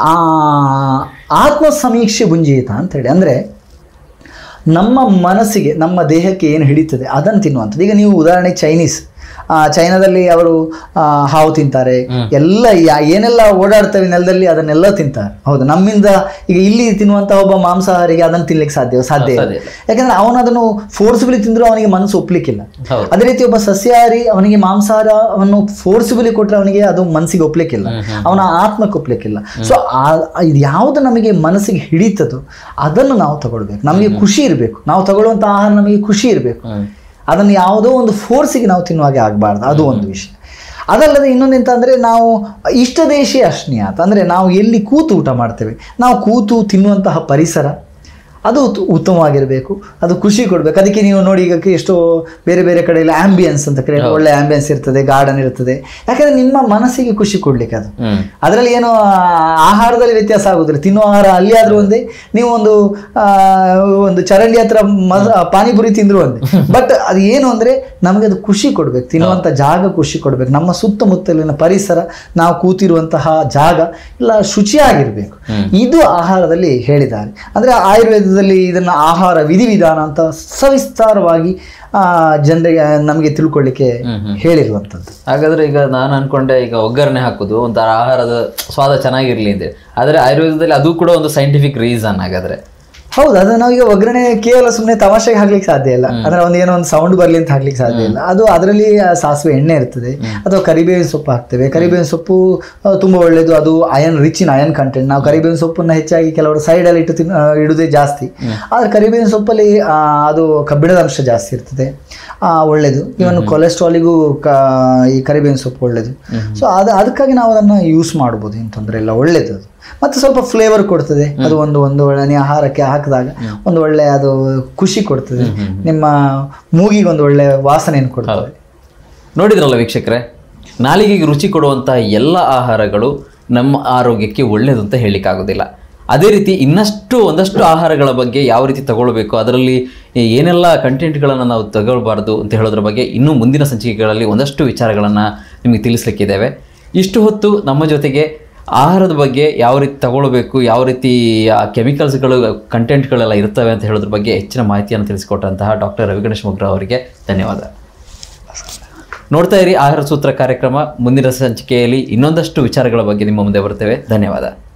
ಆತ್ಮ ಸಮೀಕ್ಷೆ ಭುಂಜೀತ ಅಂತೇಳಿ, ಅಂದರೆ ನಮ್ಮ ಮನಸ್ಸಿಗೆ ನಮ್ಮ ದೇಹಕ್ಕೆ ಏನು ಹಿಡಿತದೆ ಅದನ್ನು ತಿನ್ನುವಂಥದ್ದು. ಈಗ ನೀವು ಉದಾಹರಣೆ ಚೈನಾದಲ್ಲಿ ಅವರು ಹಾವು ತಿಂತಾರೆ, ಎಲ್ಲ ಏನೆಲ್ಲ ಓಡಾಡ್ತವೆ ನೆಲದಲ್ಲಿ ಅದನ್ನೆಲ್ಲ ತಿಂತಾರೆ. ಹೌದು, ನಮ್ಮಿಂದ ಈಗ ಇಲ್ಲಿ ತಿನ್ನುವಂಥ ಒಬ್ಬ ಮಾಂಸಾಹಾರಿಗೆ ಅದನ್ನು ತಿನ್ಲಿಕ್ಕೆ ಸಾಧ್ಯ ಇಲ್ಲ. ಯಾಕಂದ್ರೆ ಅವನು ಅದನ್ನು ಫೋರ್ಸಿಬಲಿ ತಿಂದರೂ ಅವನಿಗೆ ಮನಸ್ಸು ಒಪ್ಲಿಕ್ಕಿಲ್ಲ. ಅದೇ ರೀತಿ ಒಬ್ಬ ಸಸ್ಯಾಹಾರಿ ಅವನಿಗೆ ಮಾಂಸಾಹಾರವನ್ನು ಫೋರ್ಸಿಬಲಿ ಕೊಟ್ಟರೆ ಅವನಿಗೆ ಅದು ಮನಸ್ಸಿಗೆ ಒಪ್ಲಿಕ್ಕಿಲ್ಲ, ಅವನ ಆತ್ಮಕ್ಕೆ ಒಪ್ಲಿಕ್ಕಿಲ್ಲ. ಸೊ ಇದು ಯಾವುದು ನಮಗೆ ಮನಸ್ಸಿಗೆ ಹಿಡಿತದೋ ಅದನ್ನು ನಾವು ತಗೊಳ್ಬೇಕು. ನಮಗೆ ಖುಷಿ ಇರಬೇಕು, ನಾವು ತಗೊಳ್ಳುವಂಥ ಆಹಾರ ನಮಗೆ ಖುಷಿ ಇರಬೇಕು. ಅದನ್ನು ಯಾವುದೋ ಒಂದು ಫೋರ್ಸಿಗೆ ನಾವು ತಿನ್ನುವಾಗೆ ಆಗಬಾರ್ದು, ಅದು ಒಂದು ವಿಷಯ. ಅದಲ್ಲದೆ ಇನ್ನೊಂದೆಂತ ಅಂದರೆ ನಾವು ಇಷ್ಟದೇಶೀಯ ಅಶ್ನಿಯಾತ್, ಅಂದರೆ ನಾವು ಎಲ್ಲಿ ಕೂತು ಊಟ ಮಾಡ್ತೇವೆ, ನಾವು ಕೂತು ತಿನ್ನುವಂತಹ ಪರಿಸರ ಅದು ಉತ್ತಮವಾಗಿರಬೇಕು, ಅದು ಖುಷಿ ಕೊಡಬೇಕು. ಅದಕ್ಕೆ ನೀವು ನೋಡಿ ಈಗ ಎಷ್ಟೋ ಬೇರೆ ಬೇರೆ ಕಡೆಯಲ್ಲಿ ಆಂಬಿಯನ್ಸ್ ಅಂತ ಕರೆಯುವ ಒಳ್ಳೆ ಆಂಬಿಯನ್ಸ್ ಇರ್ತದೆ, ಗಾರ್ಡನ್ ಇರ್ತದೆ. ಯಾಕಂದರೆ ನಿಮ್ಮ ಮನಸ್ಸಿಗೆ ಖುಷಿ ಕೊಡಲಿಕ್ಕೆ ಅದು. ಅದರಲ್ಲಿ ಏನೋ ಆಹಾರದಲ್ಲಿ ವ್ಯತ್ಯಾಸ ಆಗೋದಿಲ್ಲ, ತಿನ್ನುವ ಆಹಾರ ಅಲ್ಲಿ ಆದರೂ ಒಂದೇ, ನೀವು ಒಂದು ಚರಂಡಿ ಹತ್ರ ಪಾನಿಪುರಿ ತಿಂದರೂ ಒಂದೇ. ಬಟ್ ಅದು ಏನು ಅಂದರೆ ನಮಗೆ ಅದು ಖುಷಿ ಕೊಡಬೇಕು, ತಿನ್ನುವಂಥ ಜಾಗ ಖುಷಿ ಕೊಡಬೇಕು, ನಮ್ಮ ಸುತ್ತಮುತ್ತಲಿನ ಪರಿಸರ, ನಾವು ಕೂತಿರುವಂತಹ ಜಾಗ ಎಲ್ಲ ಶುಚಿಯಾಗಿರಬೇಕು. ಇದು ಆಹಾರದಲ್ಲಿ ಹೇಳಿದ್ದಾರೆ. ಅಂದರೆ ಆಯುರ್ವೇದದಲ್ಲಿ ಇದನ್ನು ಆಹಾರ ವಿಧಿವಿಧಾನ ಅಂತ ಸವಿಸ್ತಾರವಾಗಿ ಜನರಿಗೆ ನಮಗೆ ತಿಳ್ಕೊಳ್ಳಿಕ್ಕೆ ಹೇಳಿರುವಂಥದ್ದು. ಹಾಗಾದ್ರೆ ಈಗ ನಾನು ಅನ್ಕೊಂಡೆ, ಈಗ ಒಗ್ಗರಣೆ ಹಾಕೋದು ಒಂಥರ ಆಹಾರದ ಸ್ವಾದ ಚೆನ್ನಾಗಿರ್ಲಿ ಅಂತ, ಆದರೆ ಆಯುರ್ವೇದದಲ್ಲಿ ಅದು ಕೂಡ ಒಂದು ಸೈಂಟಿಫಿಕ್ ರೀಸನ್. ಹಾಗಾದ್ರೆ ಹೌದು, ಅದು ನಾವೀಗ ಒಗ್ಗರಣೆ ಕೇವಲ ಸುಮ್ಮನೆ ತಮಾಷೆಗೆ ಹಾಕ್ಲಿಕ್ಕೆ ಸಾಧ್ಯ ಇಲ್ಲ. ಅಂದ್ರೆ ಏನೋ ಒಂದು ಸೌಂಡ್ ಬರಲಿ ಅಂತ ಹಾಕ್ಲಿಕ್ಕೆ ಸಾಧ್ಯ ಇಲ್ಲ. ಅದು ಅದರಲ್ಲಿ ಸಾಸಿವೆ ಎಣ್ಣೆ ಇರ್ತದೆ, ಅಥವಾ ಕರಿಬೇವಿನ ಸೊಪ್ಪು ಹಾಕ್ತೇವೆ. ಕರಿಬೇವಿನ ಸೊಪ್ಪು ತುಂಬ ಒಳ್ಳೆಯದು, ಅದು ರಿಚ್ ಇನ್ ಅಯನ್ ಕಂಟೆಂಟ್. ನಾವು ಕರಿಬೇವಿನ ಸೊಪ್ಪನ್ನು ಹೆಚ್ಚಾಗಿ ಕೆಲವರು ಸೈಡಲ್ಲಿ ಇಡುವುದೇ ಜಾಸ್ತಿ. ಆದರೆ ಕರಿಬೇವಿನ ಸೊಪ್ಪಲ್ಲಿ ಅದು ಕಬ್ಬಿಣದ ಅಂಶ ಜಾಸ್ತಿ ಇರ್ತದೆ, ಒಳ್ಳೆಯದು. ಇವನು ಕೊಲೆಸ್ಟ್ರಾಲಿಗೂ ಈ ಕರಿಬೇವಿನ ಸೊಪ್ಪು ಒಳ್ಳೆಯದು. ಸೊ ಅದಕ್ಕಾಗಿ ನಾವು ಅದನ್ನು ಯೂಸ್ ಮಾಡ್ಬೋದು, ಏನು ತೊಂದರೆ ಇಲ್ಲ, ಒಳ್ಳೆಯದು. ಅದು ಮತ್ತು ಸ್ವಲ್ಪ ಫ್ಲೇವರ್ ಕೊಡ್ತದೆ, ಅದು ಒಂದು ಒಳ್ಳೆ ಆಹಾರಕ್ಕೆ ಹಾಕಿದಾಗ ಒಂದು ಒಳ್ಳೆ ಅದು ಖುಷಿ ಕೊಡ್ತದೆ, ನಿಮ್ಮ ಮೂಗಿಗೆ ಒಂದು ಒಳ್ಳೆ ವಾಸನೆಯನ್ನು ಕೊಡ್ತದೆ. ನೋಡಿದ್ರಲ್ಲ ವೀಕ್ಷಕರೇ, ನಾಲಿಗೆಗೆ ರುಚಿ ಕೊಡುವಂತಹ ಎಲ್ಲ ಆಹಾರಗಳು ನಮ್ಮ ಆರೋಗ್ಯಕ್ಕೆ ಒಳ್ಳೆಯದು ಅಂತ ಹೇಳಲಿಕ್ಕಾಗೋದಿಲ್ಲ. ಅದೇ ರೀತಿ ಒಂದಷ್ಟು ಆಹಾರಗಳ ಬಗ್ಗೆ ಯಾವ ರೀತಿ ತಗೊಳ್ಬೇಕು, ಅದರಲ್ಲಿ ಏನೆಲ್ಲ ಕಂಟೆಂಟ್ಗಳನ್ನು ನಾವು ತಗೊಳ್ಬಾರ್ದು ಅಂತ ಹೇಳೋದ್ರ ಬಗ್ಗೆ ಇನ್ನೂ ಮುಂದಿನ ಸಂಚಿಕೆಗಳಲ್ಲಿ ಒಂದಷ್ಟು ವಿಚಾರಗಳನ್ನು ನಿಮಗೆ ತಿಳಿಸ್ಲಿಕ್ಕಿದ್ದೇವೆ. ಇಷ್ಟು ಹೊತ್ತು ನಮ್ಮ ಜೊತೆಗೆ ಆಹಾರದ ಬಗ್ಗೆ ಯಾವ ರೀತಿ ತಗೊಳ್ಬೇಕು, ಯಾವ ರೀತಿ ಕೆಮಿಕಲ್ಸ್ಗಳು ಕಂಟೆಂಟ್ಗಳೆಲ್ಲ ಇರ್ತವೆ ಅಂತ ಹೇಳೋದ್ರ ಬಗ್ಗೆ ಹೆಚ್ಚಿನ ಮಾಹಿತಿಯನ್ನು ತಿಳಿಸಿಕೊಟ್ಟಂತಹ ಡಾಕ್ಟರ್ ರವಿಗಣೇಶ್ ಮೊಗ್ರಾ ಅವರಿಗೆ ಧನ್ಯವಾದ. ನೋಡ್ತಾ ಇರಿ ಆಹಾರ ಸೂತ್ರ ಕಾರ್ಯಕ್ರಮ. ಮುಂದಿನ ಸಂಚಿಕೆಯಲ್ಲಿ ಇನ್ನೊಂದಷ್ಟು ವಿಚಾರಗಳ ಬಗ್ಗೆ ನಿಮ್ಮ ಮುಂದೆ ಬರ್ತೇವೆ. ಧನ್ಯವಾದ.